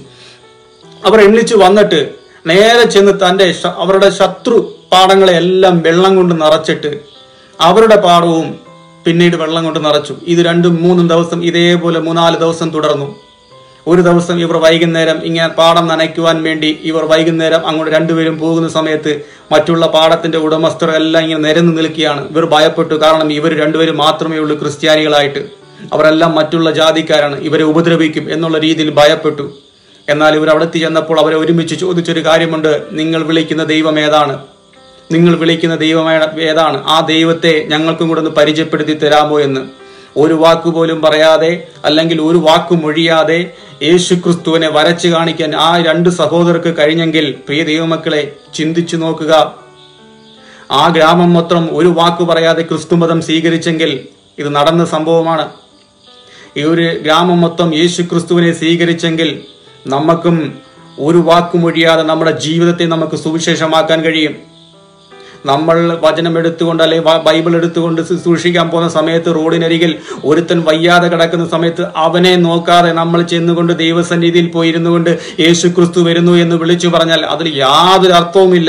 അവർ എണ്ണിച്ചു വന്നിട്ട് നേരെ ചെന്ന് തന്റെ അവരുടെ ശത്രു പാടങ്ങളെ എല്ലാം വെള്ളം കൊണ്ട് നിറച്ചിട്ട് അവരുടെ പാടവും പിന്നീട് വെള്ളം കൊണ്ട് നിറച്ചു. ഇത് രണ്ടും മൂന്നും ദിവസം ഇതേപോലെ മൂന്നാല് ദിവസം തുടർന്നു. ഒരു ദിവസം ഇവർ വൈകുന്നേരം ഇങ്ങനെ പാടം നനയ്ക്കുവാൻ വേണ്ടി ഇവർ വൈകുന്നേരം അങ്ങോട്ട് രണ്ടുപേരും പോകുന്ന സമയത്ത് മറ്റുള്ള പാടത്തിന്റെ ഉടമസ്ഥർ എല്ലാം ഇങ്ങനെ നിരന്നു നിൽക്കുകയാണ്. ഇവർ ഭയപ്പെട്ടു. കാരണം ഇവർ രണ്ടുപേരും മാത്രമേ ഉള്ളൂ ക്രിസ്ത്യാനികളായിട്ട്. അവരെല്ലാം മറ്റുള്ള ജാതിക്കാരാണ്, ഇവരെ ഉപദ്രവിക്കും എന്നുള്ള രീതിയിൽ ഭയപ്പെട്ടു. എന്നാൽ ഇവർ അവിടെ എത്തി ചെന്നപ്പോൾ അവരെ ഒരുമിച്ച് ചോദിച്ചൊരു കാര്യമുണ്ട്. നിങ്ങൾ വിളിക്കുന്ന ദൈവം ഏതാണ്? നിങ്ങൾ വിളിക്കുന്ന ദൈവം ഏതാണ്? ആ ദൈവത്തെ ഞങ്ങൾക്കും കൂടെ ഒന്ന് പരിചയപ്പെടുത്തി തരാമോ എന്ന്. ഒരു വാക്കുപോലും പറയാതെ അല്ലെങ്കിൽ ഒരു വാക്കു മൊഴിയാതെ യേശുക്രിസ്തുവിനെ വരച്ചു കാണിക്കാൻ ആ രണ്ട് സഹോദരർക്ക് കഴിഞ്ഞെങ്കിൽ പ്രിയ ദൈവമക്കളെ ചിന്തിച്ചു നോക്കുക. ആ ഗ്രാമം മൊത്തം ഒരു വാക്കു പറയാതെ ക്രിസ്തുമതം സ്വീകരിച്ചെങ്കിൽ ഇത് നടന്ന സംഭവമാണ്. ഈ ഒരു ഗ്രാമം മൊത്തം യേശുക്രിസ്തുവിനെ സ്വീകരിച്ചെങ്കിൽ നമുക്കും ഒരു വാക്കു മൊഴിയാതെ നമ്മുടെ ജീവിതത്തെ നമുക്ക് സുവിശേഷമാക്കാൻ കഴിയും. നമ്മൾ വചനം എടുത്തുകൊണ്ട് അല്ലെങ്കിൽ ബൈബിൾ എടുത്തുകൊണ്ട് സൂക്ഷിക്കാൻ പോകുന്ന സമയത്ത് റോഡിനരികിൽ ഒരുത്തൻ വയ്യാതെ കിടക്കുന്ന സമയത്ത് അവനെ നോക്കാതെ നമ്മൾ ചെന്നുകൊണ്ട് ദൈവസന്നിധിയിൽ പോയിരുന്നു കൊണ്ട് യേശു ക്രിസ്തു വരുന്നു എന്ന് വിളിച്ചു പറഞ്ഞാൽ അതിൽ യാതൊരു അർത്ഥവുമില്ല.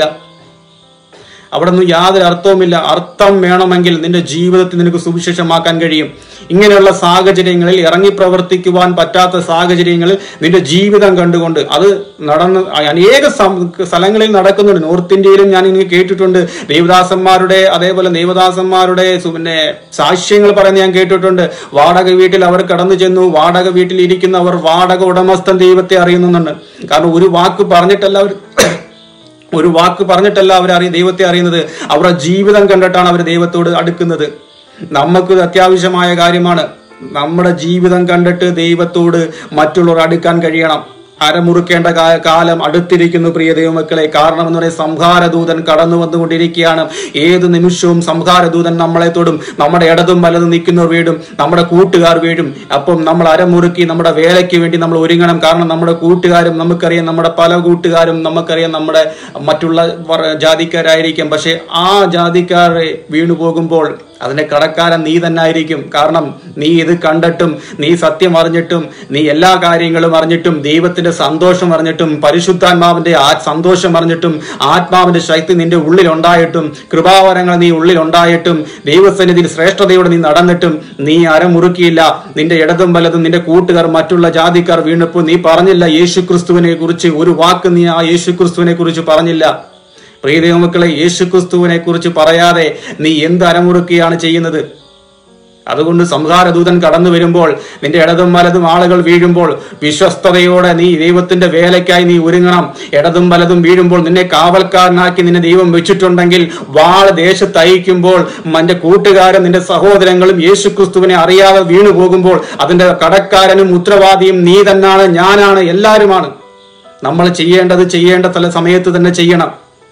അവിടെ നിന്ന് യാതൊരു അർത്ഥവുമില്ല. അർത്ഥം വേണമെങ്കിൽ നിന്റെ ജീവിതത്തിൽ നിനക്ക് സുവിശേഷമാക്കാൻ കഴിയും. ഇങ്ങനെയുള്ള സാഹചര്യങ്ങളിൽ ഇറങ്ങി പ്രവർത്തിക്കുവാൻ പറ്റാത്ത സാഹചര്യങ്ങളിൽ നിന്റെ ജീവിതം കണ്ടുകൊണ്ട് അത് നടന്ന് അനേക സ്ഥലങ്ങളിൽ നടക്കുന്നുണ്ട്. നോർത്ത് ഇന്ത്യയിലും ഞാൻ ഇങ്ങനെ കേട്ടിട്ടുണ്ട്. ദേവദാസന്മാരുടെ അതേപോലെ ദേവദാസന്മാരുടെ പിന്നെ സാക്ഷ്യങ്ങൾ പറയുന്നത് ഞാൻ കേട്ടിട്ടുണ്ട്. വാടക വീട്ടിൽ അവർ കടന്നു ചെന്നു. വാടക വീട്ടിൽ ഇരിക്കുന്നവർ വാടക ഉടമസ്ഥൻ ദൈവത്തെ അറിയുന്നുണ്ട്. കാരണം ഒരു വാക്ക് പറഞ്ഞിട്ടല്ല അവർ ഒരു വാക്ക് പറഞ്ഞിട്ടല്ല അവർ അറിയ ദൈവത്തെ അറിയുന്നത്. അവരുടെ ജീവിതം കണ്ടിട്ടാണ് അവർ ദൈവത്തോട് അടുക്കുന്നത്. നമുക്ക് അത്യാവശ്യമായ കാര്യമാണ്. നമ്മുടെ ജീവിതം കണ്ടിട്ട് ദൈവത്തോട് മറ്റുള്ളവർ അടുക്കാൻ കഴിയണം. അരമുറുക്കേണ്ട കാലം അടുത്തിരിക്കുന്നു പ്രിയ ദൈവമക്കളെ. കാരണം എന്ന് പറയുന്നത് സംഹാരദൂതൻ കടന്നു വന്നുകൊണ്ടിരിക്കുകയാണ്. ഏത് നിമിഷവും സംഹാരദൂതൻ നമ്മളെ തൊടും. നമ്മുടെ ഇടതും വലതും നിൽക്കുന്നവർ വീടും, നമ്മുടെ കൂട്ടുകാർ വീടും. അപ്പം നമ്മൾ അരമുറുക്കി നമ്മുടെ വേലയ്ക്ക് വേണ്ടി നമ്മൾ ഒരുങ്ങണം. കാരണം നമ്മുടെ കൂട്ടുകാരും നമുക്കറിയാം, നമ്മുടെ പല കൂട്ടുകാരും നമുക്കറിയാം നമ്മുടെ മറ്റുള്ള ജാതിക്കാരായിരിക്കും. പക്ഷെ ആ ജാതിക്കാരെ വീണു പോകുമ്പോൾ അതിന്റെ കടക്കാരൻ നീ തന്നെ ആയിരിക്കും. കാരണം നീ ഇത് കണ്ടിട്ടും, നീ സത്യം അറിഞ്ഞിട്ടും, നീ എല്ലാ കാര്യങ്ങളും അറിഞ്ഞിട്ടും, ദൈവത്തിന്റെ സന്തോഷം അറിഞ്ഞിട്ടും, പരിശുദ്ധാത്മാവിന്റെ ആ സന്തോഷം അറിഞ്ഞിട്ടും, ആത്മാവിന്റെ ശക്തി നിന്റെ ഉള്ളിൽ ഉണ്ടായിട്ടും, കൃപാവരങ്ങൾ നീ ഉള്ളിൽ ഉണ്ടായിട്ടും, ദൈവസന്നിധിയിൽ ശ്രേഷ്ഠതയോടെ നീ നടന്നിട്ടും നീ അരമുറുക്കിയില്ല. നിന്റെ ഇടതും വലതും നിന്റെ കൂട്ടുകാർ മറ്റുള്ള ജാതിക്കാർ വീണപ്പോൾ നീ പറഞ്ഞില്ല യേശു ക്രിസ്തുവിനെ കുറിച്ച് ഒരു വാക്ക്. നീ ആ യേശു ക്രിസ്തുവിനെ കുറിച്ച് പറഞ്ഞില്ല. പ്രിയ ദൈവമക്കളെ, യേശു ക്രിസ്തുവിനെ കുറിച്ച് പറയാതെ നീ എന്ത് അരമുറുക്കിയാണ് ചെയ്യുന്നത്? അതുകൊണ്ട് സംഹാരദൂതൻ കടന്നു വരുമ്പോൾ, നിന്റെ ഇടതും വലതും ആളുകൾ വീഴുമ്പോൾ വിശ്വസ്തയോടെ നീ ദൈവത്തിന്റെ വേലയ്ക്കായി നീ ഒരുങ്ങണം. ഇടതും വലതും വീഴുമ്പോൾ നിന്നെ കാവൽക്കാരനാക്കി നിന്നെ ദൈവം വെച്ചിട്ടുണ്ടെങ്കിൽ വാൾ ദേശത്ത് അയക്കുമ്പോൾ നിന്റെ കൂട്ടുകാരും നിന്റെ സഹോദരങ്ങളും യേശു ക്രിസ്തുവിനെ അറിയാതെ വീണു പോകുമ്പോൾ അതിന്റെ കടക്കാരനും ഉത്തരവാദിയും നീ തന്നെയാണ്, ഞാനാണ്, എല്ലാവരുമാണ്. നമ്മൾ ചെയ്യേണ്ടത് ചെയ്യേണ്ട തല സമയത്ത് തന്നെ ചെയ്യണം.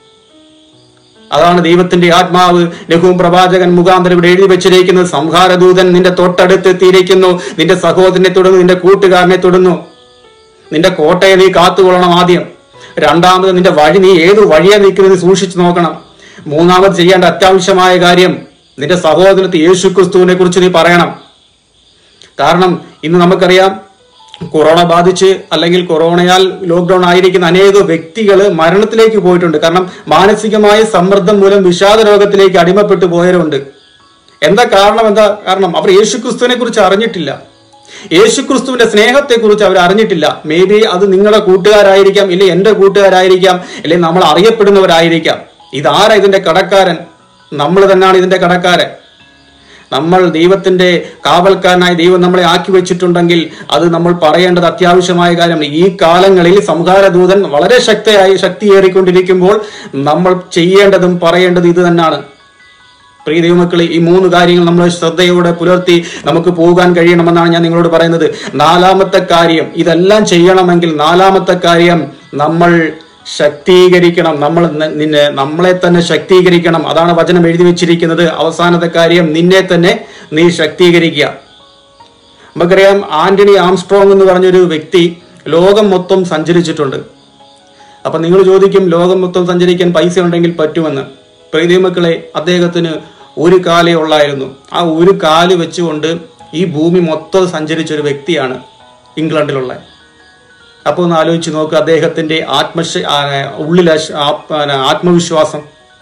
അതാണ് ദൈവത്തിന്റെ ആത്മാവ് ലഘുവും പ്രവാചകൻ മുഖാന്തരം ഇവിടെ എഴുതി വെച്ചിരിക്കുന്നത്. സംഹാരദൂതൻ നിന്റെ തൊട്ടടുത്ത് എത്തിയിരിക്കുന്നു. നിന്റെ സഹോദരനെ തൊടുന്നു, നിന്റെ കൂട്ടുകാരനെ തൊടുന്നു. നിന്റെ കോട്ടയെ നീ കാത്തുകൊള്ളണം ആദ്യം. രണ്ടാമത് നിന്റെ വഴി, നീ ഏത് വഴിയാ നിൽക്കുന്നത് സൂക്ഷിച്ചു നോക്കണം. മൂന്നാമത് ചെയ്യേണ്ട അത്യാവശ്യമായ കാര്യം, നിന്റെ സഹോദരത്തെ യേശു ക്രിസ്തുവിനെ കുറിച്ച് നീ പറയണം. കാരണം ഇന്ന് നമുക്കറിയാം, കൊറോണ ബാധിച്ച് അല്ലെങ്കിൽ കൊറോണയാൽ ലോക്ക്ഡൌൺ ആയിരിക്കുന്ന അനേക വ്യക്തികൾ മരണത്തിലേക്ക് പോയിട്ടുണ്ട്. കാരണം മാനസികമായ സമ്മർദ്ദം മൂലം വിഷാദ രോഗത്തിലേക്ക് അടിമപ്പെട്ടു പോയവരുണ്ട്. എന്താ കാരണം? എന്താ കാരണം? അവർ യേശു ക്രിസ്തുവിനെ കുറിച്ച് അറിഞ്ഞിട്ടില്ല. യേശു ക്രിസ്തുവിന്റെ സ്നേഹത്തെ കുറിച്ച് അവർ അറിഞ്ഞിട്ടില്ല. മേ ബി അത് നിങ്ങളുടെ കൂട്ടുകാരായിരിക്കാം, ഇല്ലെ എന്റെ കൂട്ടുകാരായിരിക്കാം, അല്ലെ നമ്മൾ അറിയപ്പെടുന്നവരായിരിക്കാം. ഇതാരാ ഇതിന്റെ കടക്കാരൻ? നമ്മൾ തന്നെയാണ് ഇതിന്റെ കടക്കാരൻ. നമ്മൾ ദൈവത്തിന്റെ കാവൽക്കാരനായി ദൈവം നമ്മളെ ആക്കി വെച്ചിട്ടുണ്ടെങ്കിൽ അത് നമ്മൾ പറയേണ്ടത് അത്യാവശ്യമായ കാര്യമാണ്. ഈ കാലങ്ങളിൽ സംഹാരദൂതൻ വളരെ ശക്തിയായി ശക്തിയേറിക്കൊണ്ടിരിക്കുമ്പോൾ നമ്മൾ ചെയ്യേണ്ടതും പറയേണ്ടതും ഇത് തന്നെയാണ്. പ്രിയ ദൈവമക്കളെ, ഈ മൂന്ന് കാര്യങ്ങൾ നമ്മൾ ശ്രദ്ധയോടെ പുലർത്തി നമുക്ക് പോകാൻ കഴിയണമെന്നാണ് ഞാൻ നിങ്ങളോട് പറയുന്നത്. നാലാമത്തെ കാര്യം, ഇതെല്ലാം ചെയ്യണമെങ്കിൽ നാലാമത്തെ കാര്യം, നമ്മൾ ശക്തീകരിക്കണം. നമ്മൾ നിന്നെ നമ്മളെ തന്നെ ശക്തീകരിക്കണം. അതാണ് വചനം എഴുതി വെച്ചിരിക്കുന്നത്. അവസാനത്തെ കാര്യം, നിന്നെ തന്നെ നീ ശക്തീകരിക്കുക. നമുക്കറിയാം, ആന്റണി ആംസ്ട്രോങ് എന്ന് പറഞ്ഞൊരു വ്യക്തി ലോകം മൊത്തം സഞ്ചരിച്ചിട്ടുണ്ട്. അപ്പൊ നിങ്ങൾ ചോദിക്കും, ലോകം മൊത്തം സഞ്ചരിക്കാൻ പൈസ ഉണ്ടെങ്കിൽ പറ്റുമെന്ന്. പ്രിയ ദൈവമക്കളെ, അദ്ദേഹത്തിന് ഒരു കാലേ ഉള്ളായിരുന്നു. ആ ഒരു കാല് വെച്ചുകൊണ്ട് ഈ ഭൂമി മൊത്തം സഞ്ചരിച്ചൊരു വ്യക്തിയാണ് ഇംഗ്ലണ്ടിലുള്ള. അപ്പൊ ഒന്ന് ആലോചിച്ച് നോക്കുക, അദ്ദേഹത്തിന്റെ ആത്മശ ഉള്ളിലെ ആത്മവിശ്വാസം.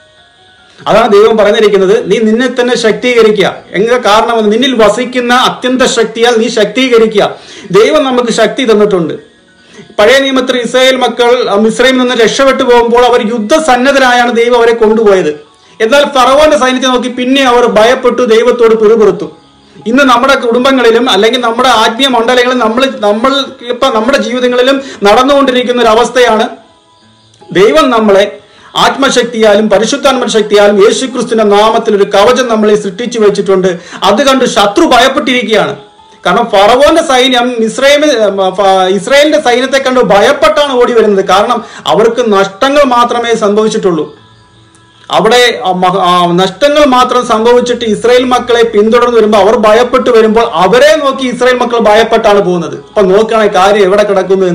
അതാണ് ദൈവം പറഞ്ഞിരിക്കുന്നത്, നീ നിന്നെ തന്നെ ശക്തീകരിക്കുക. എങ്ങനെ? കാരണം നിന്നിൽ വസിക്കുന്ന അത്യന്ത ശക്തിയാൽ നീ ശക്തീകരിക്കുക. ദൈവം നമുക്ക് ശക്തി തന്നിട്ടുണ്ട്. പഴയ നിയമത്തിൽ ഇസ്രായേൽ മക്കൾ മിസ്രൈമിൽ നിന്ന് രക്ഷപ്പെട്ടു പോകുമ്പോൾ അവർ യുദ്ധസന്നദ്ധരായാണ് ദൈവം അവരെ കൊണ്ടുപോയത്. എന്നാൽ ഫറവോന്റെ സൈന്യത്തെ നോക്കി പിന്നെ അവർ ഭയപ്പെട്ടു, ദൈവത്തോട് പിറുപിറുത്തു. ഇന്ന് നമ്മുടെ കുടുംബങ്ങളിലും അല്ലെങ്കിൽ നമ്മുടെ ആത്മീയ മണ്ഡലങ്ങളിലും നമ്മൾ നമ്മൾ ഇപ്പൊ നമ്മുടെ ജീവിതങ്ങളിലും നടന്നുകൊണ്ടിരിക്കുന്ന ഒരു അവസ്ഥയാണ്. ദൈവം നമ്മളെ ആത്മശക്തിയാലും പരിശുദ്ധാത്മ ശക്തിയാലും യേശു ക്രിസ്തുവിന്റെ നാമത്തിൽ ഒരു കവചം നമ്മളെ സൃഷ്ടിച്ചു വെച്ചിട്ടുണ്ട്. അത് കണ്ട് ശത്രു ഭയപ്പെട്ടിരിക്കുകയാണ്. കാരണം ഫറവോന്റെ സൈന്യം ഇസ്രായേൽ ഇസ്രായേലിന്റെ സൈന്യത്തെ കണ്ട് ഭയപ്പെട്ടാണ് ഓടി വരുന്നത്. കാരണം അവർക്ക് നഷ്ടങ്ങൾ മാത്രമേ സംഭവിച്ചിട്ടുള്ളൂ. അവിടെ നഷ്ടങ്ങൾ മാത്രം സംഭവിച്ചിട്ട് ഇസ്രായേൽ മക്കളെ പിന്തുടർന്ന് വരുമ്പോൾ അവർ ഭയപ്പെട്ടു വരുമ്പോൾ അവരെ നോക്കി ഇസ്രായേൽ മക്കൾ ഭയപ്പെട്ടാണ് പോകുന്നത്. അപ്പൊ നോക്കുകയാണെങ്കിൽ കാര്യം എവിടെ കിടക്കുന്നു എന്ന്.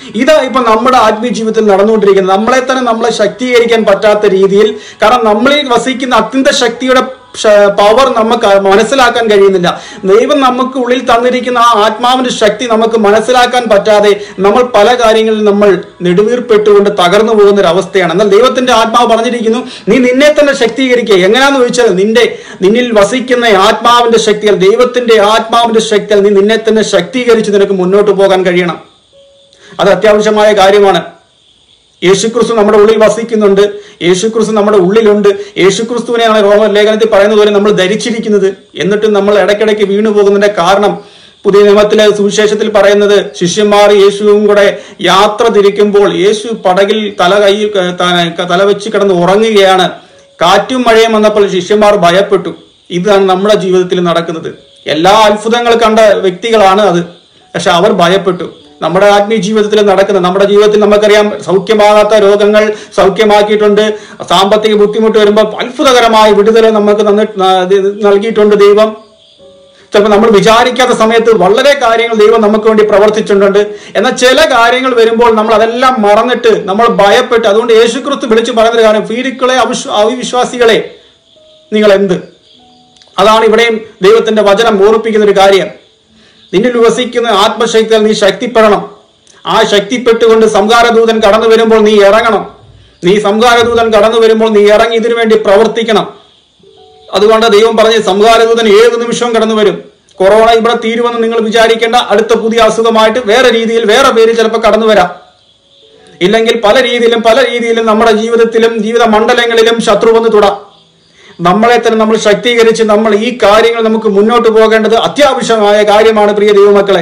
ഇതാ ഇപ്പൊ നമ്മുടെ ആത്മീയ ജീവിതത്തിൽ നടന്നുകൊണ്ടിരിക്കുന്നത്. നമ്മളെ തന്നെ നമ്മളെ ശക്തീകരിക്കാൻ പറ്റാത്ത രീതിയിൽ, കാരണം നമ്മളിൽ വസിക്കുന്ന അത്യന്ത ശക്തിയുടെ പവർ നമുക്ക് മനസ്സിലാക്കാൻ കഴിയുന്നില്ല. ദൈവം നമുക്ക് ഉള്ളിൽ തന്നിരിക്കുന്ന ആ ആത്മാവിന്റെ ശക്തി നമുക്ക് മനസ്സിലാക്കാൻ പറ്റാതെ നമ്മൾ പല കാര്യങ്ങളിൽ നമ്മൾ നെടുവീർപ്പെട്ടുകൊണ്ട് തകർന്നു പോകുന്ന ഒരു അവസ്ഥയാണ്. എന്നാൽ ദൈവത്തിന്റെ ആത്മാവ് പറഞ്ഞിരിക്കുന്നു, നീ നിന്നെ തന്നെ ശക്തീകരിക്കുക. എങ്ങനെയാന്ന് ചോദിച്ചാൽ നിന്റെ നിന്നിൽ വസിക്കുന്ന ആത്മാവിന്റെ ശക്തിയാൽ, ദൈവത്തിന്റെ ആത്മാവിന്റെ ശക്തിയാൽ നീ നിന്നെ തന്നെ ശക്തീകരിച്ച് നിനക്ക് മുന്നോട്ട് പോകാൻ കഴിയണം. അത് അത്യാവശ്യമായ കാര്യമാണ്. യേശുക്രിസ്തു നമ്മുടെ ഉള്ളിൽ വസിക്കുന്നുണ്ട്, യേശുക്രിസ്തു നമ്മുടെ ഉള്ളിലുണ്ട്. യേശുക്രിസ്തുവിനെയാണ് റോമൻ ലേഖനത്തിൽ പറയുന്നത് പോലെ നമ്മൾ ധരിച്ചിരിക്കുന്നത്. എന്നിട്ടും നമ്മൾ ഇടയ്ക്കിടയ്ക്ക് വീണു പോകുന്നതിന്റെ കാരണം, പുതിയ നിയമത്തിലെ സുവിശേഷത്തിൽ പറയുന്നത്, ശിഷ്യന്മാർ യേശുവും കൂടെ യാത്ര തിരിക്കുമ്പോൾ യേശു പടകിൽ തല കൈ തല വെച്ച് കിടന്ന് ഉറങ്ങുകയാണ്. കാറ്റും മഴയും വന്നപ്പോൾ ശിഷ്യന്മാർ ഭയപ്പെട്ടു. ഇതാണ് നമ്മുടെ ജീവിതത്തിൽ നടക്കുന്നത്. എല്ലാ അത്ഭുതങ്ങൾ കണ്ട വ്യക്തികളാണ് അത്, പക്ഷെ അവർ ഭയപ്പെട്ടു. നമ്മുടെ ആത്മീയ ജീവിതത്തിൽ നടക്കുന്നത്, നമ്മുടെ ജീവിതത്തിൽ നമുക്കറിയാം സൗഖ്യമാകാത്ത രോഗങ്ങൾ സൗഖ്യമാക്കിയിട്ടുണ്ട്. സാമ്പത്തിക ബുദ്ധിമുട്ട് വരുമ്പോൾ അത്ഭുതകരമായ വിടുതൽ നമുക്ക് നൽകിയിട്ടുണ്ട് ദൈവം. ചിലപ്പോൾ നമ്മൾ വിചാരിക്കാത്ത സമയത്ത് വളരെ കാര്യങ്ങൾ ദൈവം നമുക്ക് വേണ്ടി പ്രവർത്തിച്ചിട്ടുണ്ട്. എന്നാൽ ചില കാര്യങ്ങൾ വരുമ്പോൾ നമ്മൾ അതെല്ലാം മറന്നിട്ട് നമ്മൾ ഭയപ്പെട്ട്, അതുകൊണ്ട് യേശുക്രിസ്തു വിളിച്ചു പറയുന്നൊരു കാര്യം, ഭീരുക്കളെ അവിശ്വ അവിശ്വാസികളെ നിങ്ങൾ എന്ത്. അതാണ് ഇവിടെയും ദൈവത്തിന്റെ വചനം ഓർപ്പിക്കുന്ന ഒരു കാര്യം. നിന്നിൽ വസിക്കുന്ന ആത്മശക്തിയാൽ നീ ശക്തിപ്പെടണം. ആ ശക്തിപ്പെട്ടുകൊണ്ട് സംഹാരദൂതൻ കടന്നു വരുമ്പോൾ നീ ഇറങ്ങണം. നീ സംഹാരദൂതൻ കടന്നു വരുമ്പോൾ നീ ഇറങ്ങി ഇതിനു വേണ്ടി പ്രവർത്തിക്കണം. അതുകൊണ്ട് ദൈവം പറഞ്ഞ് സംഹാരദൂതൻ ഏത് നിമിഷവും കടന്നു വരും. കൊറോണ ഇവിടെ തീരുമെന്ന് നിങ്ങൾ വിചാരിക്കേണ്ട. അടുത്ത പുതിയ അസുഖമായിട്ട് വേറെ രീതിയിൽ വേറെ പേര് ചിലപ്പോൾ കടന്നു വരാം. ഇല്ലെങ്കിൽ പല രീതിയിലും പല രീതിയിലും നമ്മുടെ ജീവിതത്തിലും ജീവിത മണ്ഡലങ്ങളിലും ശത്രു വന്ന് തൊടാം. നമ്മളെ തന്നെ നമ്മൾ ശക്തീകരിച്ച് നമ്മൾ ഈ കാര്യങ്ങൾ നമുക്ക് മുന്നോട്ട് പോകേണ്ടത് അത്യാവശ്യമായ കാര്യമാണ്. പ്രിയ ദൈവമക്കളെ,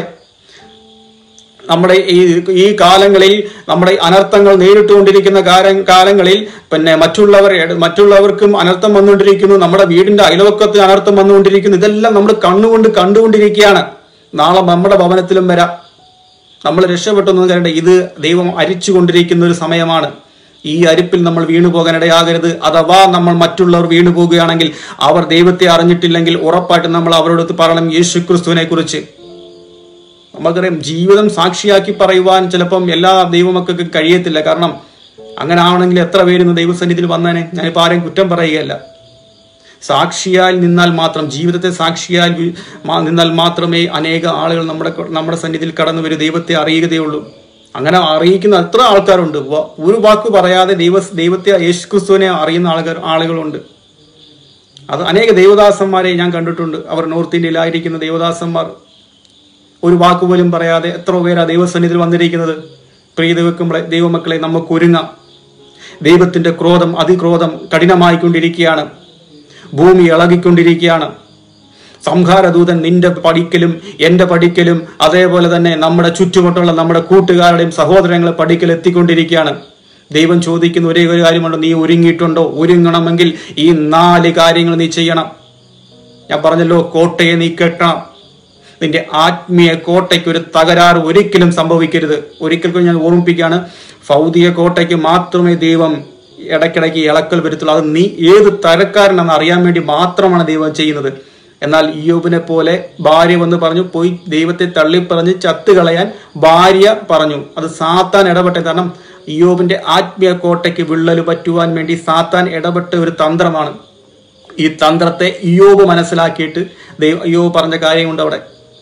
നമ്മുടെ ഈ ഈ കാലങ്ങളിൽ നമ്മുടെ അനർത്ഥങ്ങൾ നേരിട്ടുകൊണ്ടിരിക്കുന്ന കാലങ്ങളിൽ പിന്നെ മറ്റുള്ളവർ മറ്റുള്ളവർക്കും അനർത്ഥം വന്നുകൊണ്ടിരിക്കുന്നു. നമ്മുടെ വീടിന്റെ അയൽവക്കത്തിന് അനർത്ഥം വന്നുകൊണ്ടിരിക്കുന്നു. ഇതെല്ലാം നമ്മൾ കണ്ണുകൊണ്ട് കണ്ടുകൊണ്ടിരിക്കുകയാണ്. നാളെ നമ്മുടെ ഭവനത്തിലും വരാം. നമ്മൾ രക്ഷപ്പെട്ടൊന്നും കരണ്ട. ഇത് ദൈവം അരിച്ചുകൊണ്ടിരിക്കുന്ന ഒരു സമയമാണ്. ഈ അരിപ്പിൽ നമ്മൾ വീണു പോകാനിടയാകരുത്. അഥവാ നമ്മൾ മറ്റുള്ളവർ വീണു പോകുകയാണെങ്കിൽ, അവർ ദൈവത്തെ അറിഞ്ഞിട്ടില്ലെങ്കിൽ ഉറപ്പായിട്ട് നമ്മൾ അവരോട് പറയണം യേശുക്രിസ്തുവിനെ കുറിച്ച്. നമുക്കറിയാം, ജീവിതം സാക്ഷിയാക്കി പറയുവാൻ ചിലപ്പം എല്ലാ ദൈവമക്കൾക്കും കഴിയത്തില്ല. കാരണം അങ്ങനെ ആണെങ്കിൽ എത്ര പേര് ദൈവസന്നിധിയിൽ വന്നേനെ. ഞാനിപ്പോൾ ആരെയും കുറ്റം പറയുകയല്ല. സാക്ഷിയാൽ നിന്നാൽ മാത്രം, ജീവിതത്തെ സാക്ഷിയാൽ നിന്നാൽ മാത്രമേ അനേക ആളുകൾ നമ്മുടെ നമ്മുടെ സന്നിധിയിൽ കടന്നു വരും, ദൈവത്തെ അറിയുകയുള്ളൂ. അങ്ങനെ അറിയിക്കുന്ന എത്ര ആൾക്കാരുണ്ട്. ഒരു വാക്ക് പറയാതെ ദൈവ ദൈവത്തെ യേശുക്രിസ്തുവിനെ അറിയുന്ന ആളുകൾ ആളുകളുണ്ട്. അത് അനേക ദൈവദാസന്മാരെ ഞാൻ കണ്ടിട്ടുണ്ട്. അവർ നോർത്ത് ഇന്ത്യയിലായിരിക്കുന്ന ദൈവദാസന്മാർ ഒരു വാക്കുപോലും പറയാതെ എത്ര പേരാ ദൈവസന്നിധിയിൽ വന്നിരിക്കുന്നത്. പ്രിയ ദൈവമക്കളെ ദൈവമക്കളെ നമുക്ക് ഒരുങ്ങാം. ദൈവത്തിന്റെ ക്രോധം അതിക്രോധം കഠിനമായിക്കൊണ്ടിരിക്കുകയാണ്. ഭൂമി ഇളകിക്കൊണ്ടിരിക്കുകയാണ്. സംഹാരദൂതൻ നിന്റെ പടിക്കലും എന്റെ പടിക്കലും അതേപോലെ തന്നെ നമ്മുടെ ചുറ്റുമുട്ടുള്ള നമ്മുടെ കൂട്ടുകാരുടെയും സഹോദരങ്ങളെ പടിക്കൽ എത്തിക്കൊണ്ടിരിക്കുകയാണ്. ദൈവം ചോദിക്കുന്ന ഒരേ ഒരു കാര്യമുണ്ടോ, നീ ഒരുങ്ങിയിട്ടുണ്ടോ? ഒരുങ്ങണമെങ്കിൽ ഈ നാല് കാര്യങ്ങൾ നീ ചെയ്യണം. ഞാൻ പറഞ്ഞല്ലോ, കോട്ടയെ നീ കെട്ടണം. നിന്റെ ആത്മീയ കോട്ടയ്ക്ക് ഒരു തകരാറ് ഒരിക്കലും സംഭവിക്കരുത്. ഒരിക്കലും ഞാൻ ഓർമ്മിപ്പിക്കുകയാണ്, ഭൗതിക കോട്ടയ്ക്ക് മാത്രമേ ദൈവം ഇടയ്ക്കിടയ്ക്ക് ഇളക്കൽ വരുത്തുള്ളൂ. അത് നീ ഏത് തരക്കാരനെന്ന് അറിയാൻ വേണ്ടി മാത്രമാണ് ദൈവം ചെയ്യുന്നത്. എന്നാൽ ഇയ്യോബിനെ പോലെ ഭാര്യ വന്ന് പറഞ്ഞു, പോയി ദൈവത്തെ തള്ളിപ്പറഞ്ഞ് ചത്തുകളയാൻ ഭാര്യ പറഞ്ഞു. അത് സാത്താൻ ഇടപെട്ട, കാരണം ഇയ്യോബിന്റെ ആത്മീയ കോട്ടയ്ക്ക് വിള്ളൽ പറ്റുവാൻ വേണ്ടി സാത്താൻ ഇടപെട്ട ഒരു തന്ത്രമാണ്. ഈ തന്ത്രത്തെ ഇയ്യോബ് മനസ്സിലാക്കിയിട്ട് ദൈവ ഇയ്യോബ് പറഞ്ഞ കാര്യമുണ്ട് അവിടെ,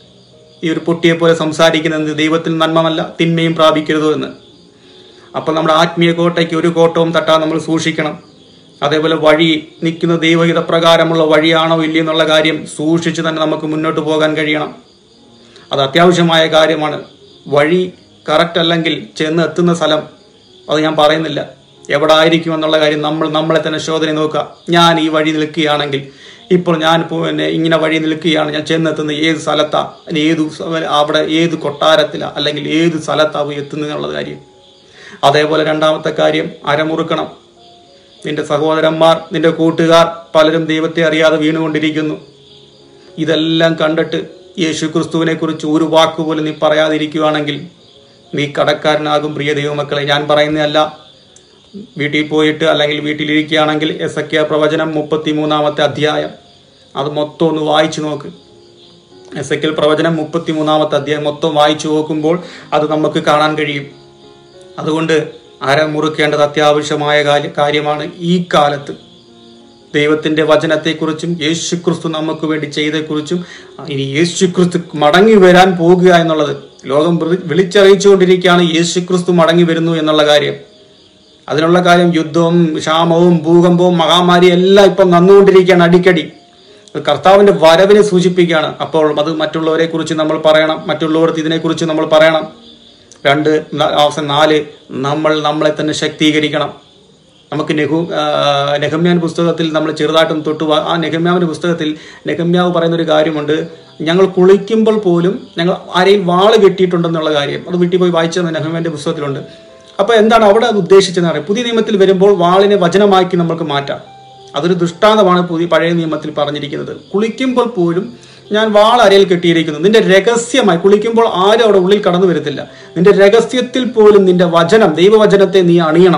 ഈ ഒരു പൊട്ടിയെ പോലെ സംസാരിക്കുന്നത് ദൈവത്തിൽ നന്മമല്ല തിന്മയും പ്രാപിക്കരുതോ എന്ന്. അപ്പൊ നമ്മുടെ ആത്മീയ കോട്ടയ്ക്ക് ഒരു കോട്ടവും തട്ടാൻ നമ്മൾ സൂക്ഷിക്കണം. അതേപോലെ വഴി നിൽക്കുന്ന ദൈവഹിത പ്രകാരമുള്ള വഴിയാണോ ഇല്ലയോ എന്നുള്ള കാര്യം സൂക്ഷിച്ച് തന്നെ നമുക്ക് മുന്നോട്ട് പോകാൻ കഴിയണം. അത് അത്യാവശ്യമായ കാര്യമാണ്. വഴി കറക്റ്റ് അല്ലെങ്കിൽ ചെന്ന് എത്തുന്ന സ്ഥലം അത് ഞാൻ പറയുന്നില്ല, എവിടെ ആയിരിക്കും എന്നുള്ള കാര്യം നമ്മൾ നമ്മളെ തന്നെ ശോധന നോക്കുക. ഞാൻ ഈ വഴി നിൽക്കുകയാണെങ്കിൽ, ഇപ്പോൾ ഞാൻ പിന്നെ ഇങ്ങനെ വഴി നിൽക്കുകയാണ്, ഞാൻ ചെന്നെത്തുന്ന ഏത് സ്ഥലത്താ, ഏത് അവിടെ ഏത് കൊട്ടാരത്തിലാ അല്ലെങ്കിൽ ഏത് സ്ഥലത്താവും എത്തുന്നുള്ള കാര്യം. അതേപോലെ രണ്ടാമത്തെ കാര്യം, അരമുറുക്കണം. നിന്റെ സഹോദരന്മാർ നിന്റെ കൂട്ടുകാർ പലരും ദൈവത്തെ അറിയാതെ വീണുകൊണ്ടിരിക്കുന്നു. ഇതെല്ലാം കണ്ടിട്ട് യേശു ക്രിസ്തുവിനെ കുറിച്ച് ഒരു വാക്കുപോലും നീ പറയാതിരിക്കുകയാണെങ്കിൽ നീ കടക്കാരനാകും. പ്രിയ ദൈവമക്കളെ, ഞാൻ പറയുന്നതല്ല. വീട്ടിൽ പോയിട്ട് അല്ലെങ്കിൽ വീട്ടിലിരിക്കുകയാണെങ്കിൽ എസെക്കിയാ പ്രവചനം മുപ്പത്തി മൂന്നാമത്തെ അധ്യായം അത് മൊത്തം ഒന്ന് വായിച്ചു നോക്ക്. എസെക്കിയൽ പ്രവചനം മുപ്പത്തി മൂന്നാമത്തെ അധ്യായം മൊത്തം വായിച്ചു നോക്കുമ്പോൾ അത് നമുക്ക് കാണാൻ കഴിയും. അതുകൊണ്ട് അര മുറുക്കേണ്ടത് അത്യാവശ്യമായ കാര്യമാണ്. ഈ കാലത്ത് ദൈവത്തിന്റെ വചനത്തെക്കുറിച്ചും യേശുക്രിസ്തു നമുക്ക് വേണ്ടി ചെയ്തതെക്കുറിച്ചും ഇനി യേശുക്രിസ്തു മടങ്ങി വരാൻ പോകുക എന്നുള്ളത് ലോകം വിളിച്ചറിയിച്ചുകൊണ്ടിരിക്കുകയാണ്. യേശുക്രിസ്തു മടങ്ങി വരുന്നു എന്നുള്ള കാര്യം. അതിനുള്ള കാര്യം യുദ്ധവും ക്ഷാമവും ഭൂകമ്പവും മഹാമാരിയും എല്ലാം ഇപ്പം വന്നുകൊണ്ടിരിക്കുകയാണ് അടിക്കടി. കർത്താവിന്റെ വരവിനെ സൂചിപ്പിക്കുകയാണ്. അപ്പോൾ അത് മറ്റുള്ളവരെ കുറിച്ച് നമ്മൾ പറയണം, മറ്റുള്ളവർക്ക് ഇതിനെക്കുറിച്ച് നമ്മൾ പറയണം. രണ്ട് അവസാനം നാല് നമ്മൾ നമ്മളെ തന്നെ ശക്തീകരിക്കണം. നമുക്ക് നെഹു നെഹമ്യാവിന്റെ പുസ്തകത്തിൽ നമ്മൾ ചെറുതായിട്ടും തൊട്ടു ആ നെഹമ്യാവിന്റെ പുസ്തകത്തിൽ നെഹമ്യാവ് പറയുന്നൊരു കാര്യമുണ്ട്. ഞങ്ങൾ കുളിക്കുമ്പോൾ പോലും ഞങ്ങൾ ആരെയും വാള് കെട്ടിയിട്ടുണ്ടെന്നുള്ള കാര്യം അത് വീട്ടിൽ പോയി വായിച്ചത് നെഹമ്യാവിന്റെ പുസ്തകത്തിലുണ്ട്. അപ്പൊ എന്താണ് അവിടെ അത് ഉദ്ദേശിച്ചതെന്ന് അറിയാം. പുതിയ നിയമത്തിൽ വരുമ്പോൾ വാളിനെ വചനമാക്കി നമുക്ക് മാറ്റാം. അതൊരു ദൃഷ്ടാന്തമാണ് പുതിയ പഴയ നിയമത്തിൽ പറഞ്ഞിരിക്കുന്നത്. കുളിക്കുമ്പോൾ പോലും ഞാൻ വാൾ അരയിൽ കെട്ടിയിരിക്കുന്നു. നിന്റെ രഹസ്യമായി കുളിക്കുമ്പോൾ ആരും അവിടെ ഉള്ളിൽ കടന്നു വരത്തില്ല. നിന്റെ രഹസ്യത്തിൽ പോലും നിന്റെ വചനം, ദൈവവചനത്തെ നീ അണിയണം.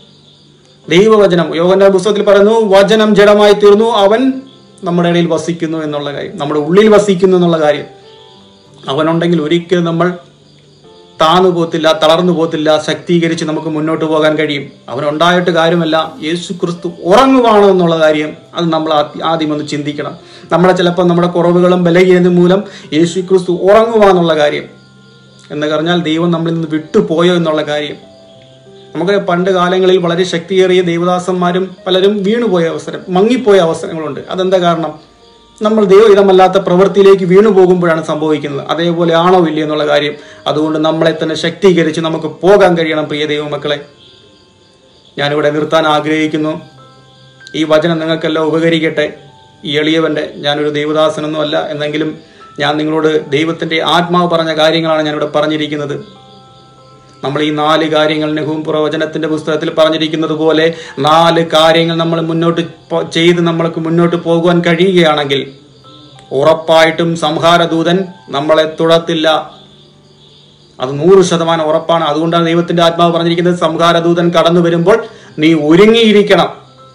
ദൈവവചനം യോഹന്നാന്റെ പുസ്തകത്തിൽ പറയുന്നു, വചനം ജഡമായി തീർന്നു, അവൻ നമ്മുടെ ഇടയിൽ വസിക്കുന്നു എന്നുള്ള കാര്യം, നമ്മുടെ ഉള്ളിൽ വസിക്കുന്നു എന്നുള്ള കാര്യം. അവനുണ്ടെങ്കിൽ ഒരിക്കലും നമ്മൾ താന്നു പോകത്തില്ല, തളർന്നു പോകത്തില്ല, ശക്തീകരിച്ച് നമുക്ക് മുന്നോട്ട് പോകാൻ കഴിയും. അവനുണ്ടായിട്ട് കാര്യമല്ല, യേശു ക്രിസ്തു ഉറങ്ങുവാണ് എന്നുള്ള കാര്യം അത് നമ്മൾ ആദ്യം ഒന്ന് ചിന്തിക്കണം. നമ്മളെ ചിലപ്പോൾ നമ്മുടെ കുറവുകളും ബലഹീനതയും മൂലം യേശു ക്രിസ്തു ഉറങ്ങുവാന്നുള്ള കാര്യം എന്ന് പറഞ്ഞാൽ ദൈവം നമ്മളിൽ നിന്ന് വിട്ടുപോയോ എന്നുള്ള കാര്യം. നമുക്ക് പണ്ട് കാലങ്ങളിൽ വളരെ ശക്തിയേറിയ ദൈവദാസന്മാരും പലരും വീണുപോയ അവസരം, മങ്ങിപ്പോയ അവസരങ്ങളുണ്ട്. അതെന്താ കാരണം? നമ്മൾ ദൈവഹിതമല്ലാത്ത പ്രവൃത്തിയിലേക്ക് വീണു പോകുമ്പോഴാണ് സംഭവിക്കുന്നത്. അതേപോലെ ആണോ ഇല്ലേ എന്നുള്ള കാര്യം. അതുകൊണ്ട് നമ്മളെ തന്നെ ശക്തീകരിച്ച് നമുക്ക് പോകാൻ കഴിയണം. പ്രിയ ദൈവമക്കളെ, ഞാനിവിടെ നിർത്താൻ ആഗ്രഹിക്കുന്നു. ഈ വചനം നിങ്ങൾക്കെല്ലാം ഉപകരിക്കട്ടെ. ഈ എളിയവന്റെ, ഞാനൊരു ദൈവദാസനൊന്നും അല്ല, എന്നെങ്കിലും ഞാൻ നിങ്ങളോട് ദൈവത്തിന്റെ ആത്മാവ് പറഞ്ഞ കാര്യങ്ങളാണ് ഞാനിവിടെ പറഞ്ഞിരിക്കുന്നത്. നമ്മൾ ഈ നാല് കാര്യങ്ങൾ നെഹൂം പ്രവചനത്തിന്റെ പുസ്തകത്തിൽ പറഞ്ഞിരിക്കുന്നത് പോലെ നാല് കാര്യങ്ങൾ നമ്മൾ മുന്നോട്ട് ചെയ്ത് നമ്മൾക്ക് മുന്നോട്ട് പോകുവാൻ കഴിയുകയാണെങ്കിൽ ഉറപ്പായിട്ടും സംഹാരദൂതൻ നമ്മളെ തുടത്തില്ല. അത് നൂറ് ശതമാനം ഉറപ്പാണ്. അതുകൊണ്ടാണ് ദൈവത്തിന്റെ ആത്മാവ് പറഞ്ഞിരിക്കുന്നത്, സംഹാരദൂതൻ കടന്നു വരുമ്പോൾ നീ ഒരുങ്ങിയിരിക്കണം.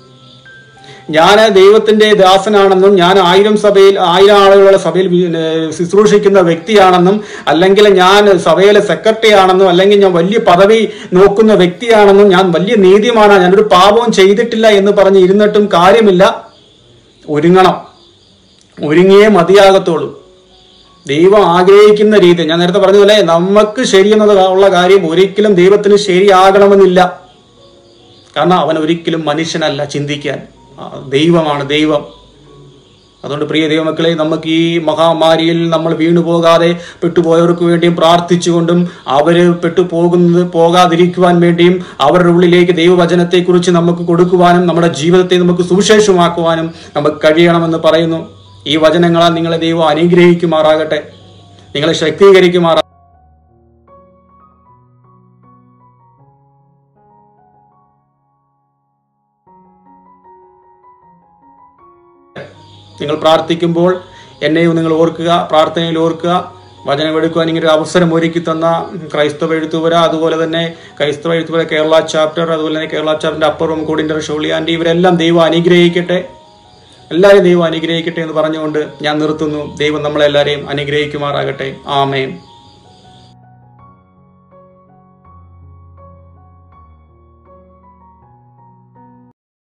ഞാൻ ദൈവത്തിന്റെ ദാസനാണെന്നും ഞാൻ ആയിരം സഭയിൽ ആയിരം ആളുകളുടെ സഭയിൽ ശുശ്രൂഷിക്കുന്ന വ്യക്തിയാണെന്നും അല്ലെങ്കിൽ ഞാൻ സഭയിലെ സെക്രട്ടറി ആണെന്നും അല്ലെങ്കിൽ ഞാൻ വലിയ പദവി നോക്കുന്ന വ്യക്തിയാണെന്നും ഞാൻ വലിയ നീതിമാനാണ്, ഞാനൊരു പാപവും ചെയ്തിട്ടില്ല എന്ന് പറഞ്ഞ് ഇരുന്നിട്ടും കാര്യമില്ല. ഒരുങ്ങണം. ഒരുങ്ങിയേ മതിയാകത്തുള്ളൂ. ദൈവം ആഗ്രഹിക്കുന്ന രീതി, ഞാൻ നേരത്തെ പറഞ്ഞതുപോലെ നമുക്ക് ശരിയെന്നത് ഉള്ള കാര്യം ഒരിക്കലും ദൈവത്തിന് ശരിയാകണമെന്നില്ല. കാരണം അവൻ ഒരിക്കലും മനുഷ്യനല്ല ചിന്തിക്കാൻ, ദൈവമാണ് ദൈവം. അതുകൊണ്ട് പ്രിയ ദൈവമക്കളെ, നമുക്ക് ഈ മഹാമാരിയിൽ നമ്മൾ വീണുപോകാതെ പെട്ടുപോയവർക്ക് വേണ്ടിയും പ്രാർത്ഥിച്ചുകൊണ്ടും അവര് പെട്ടുപോകുന്നത് പോകാതിരിക്കുവാൻ വേണ്ടിയും അവരുടെ ഉള്ളിലേക്ക് ദൈവവചനത്തെക്കുറിച്ച് നമുക്ക് കൊടുക്കുവാനും നമ്മുടെ ജീവിതത്തെ നമുക്ക് സുവിശേഷമാക്കുവാനും നമുക്ക് കഴിയണമെന്ന് പറയുന്നു. ഈ വചനങ്ങളാൽ നിങ്ങളെ ദൈവം അനുഗ്രഹിക്കുമാറാകട്ടെ, നിങ്ങളെ ശക്തീകരിക്കുമാറാകട്ടെ. നിങ്ങൾ പ്രാർത്ഥിക്കുമ്പോൾ എന്നെയും നിങ്ങൾ ഓർക്കുക, പ്രാർത്ഥനയിൽ ഓർക്കുക. വചനമെടുക്കുവാൻ ഇങ്ങനെ ഒരു അവസരം ഒരുക്കി തന്ന ക്രൈസ്തവ എഴുത്തുപുര, അതുപോലെ തന്നെ ക്രൈസ്തവ എഴുത്തുപുര കേരള ചാപ്റ്റർ, അതുപോലെ തന്നെ കേരള ചാപ്റ്ററിന്റെ അപ്പുറം കോടിന്റെ ഷോളി ആൻറ്റി, ഇവരെല്ലാം ദൈവം അനുഗ്രഹിക്കട്ടെ, എല്ലാവരും ദൈവം അനുഗ്രഹിക്കട്ടെ എന്ന് പറഞ്ഞുകൊണ്ട് ഞാൻ നിർത്തുന്നു. ദൈവം നമ്മളെല്ലാവരെയും അനുഗ്രഹിക്കുമാറാകട്ടെ. ആമേൻ.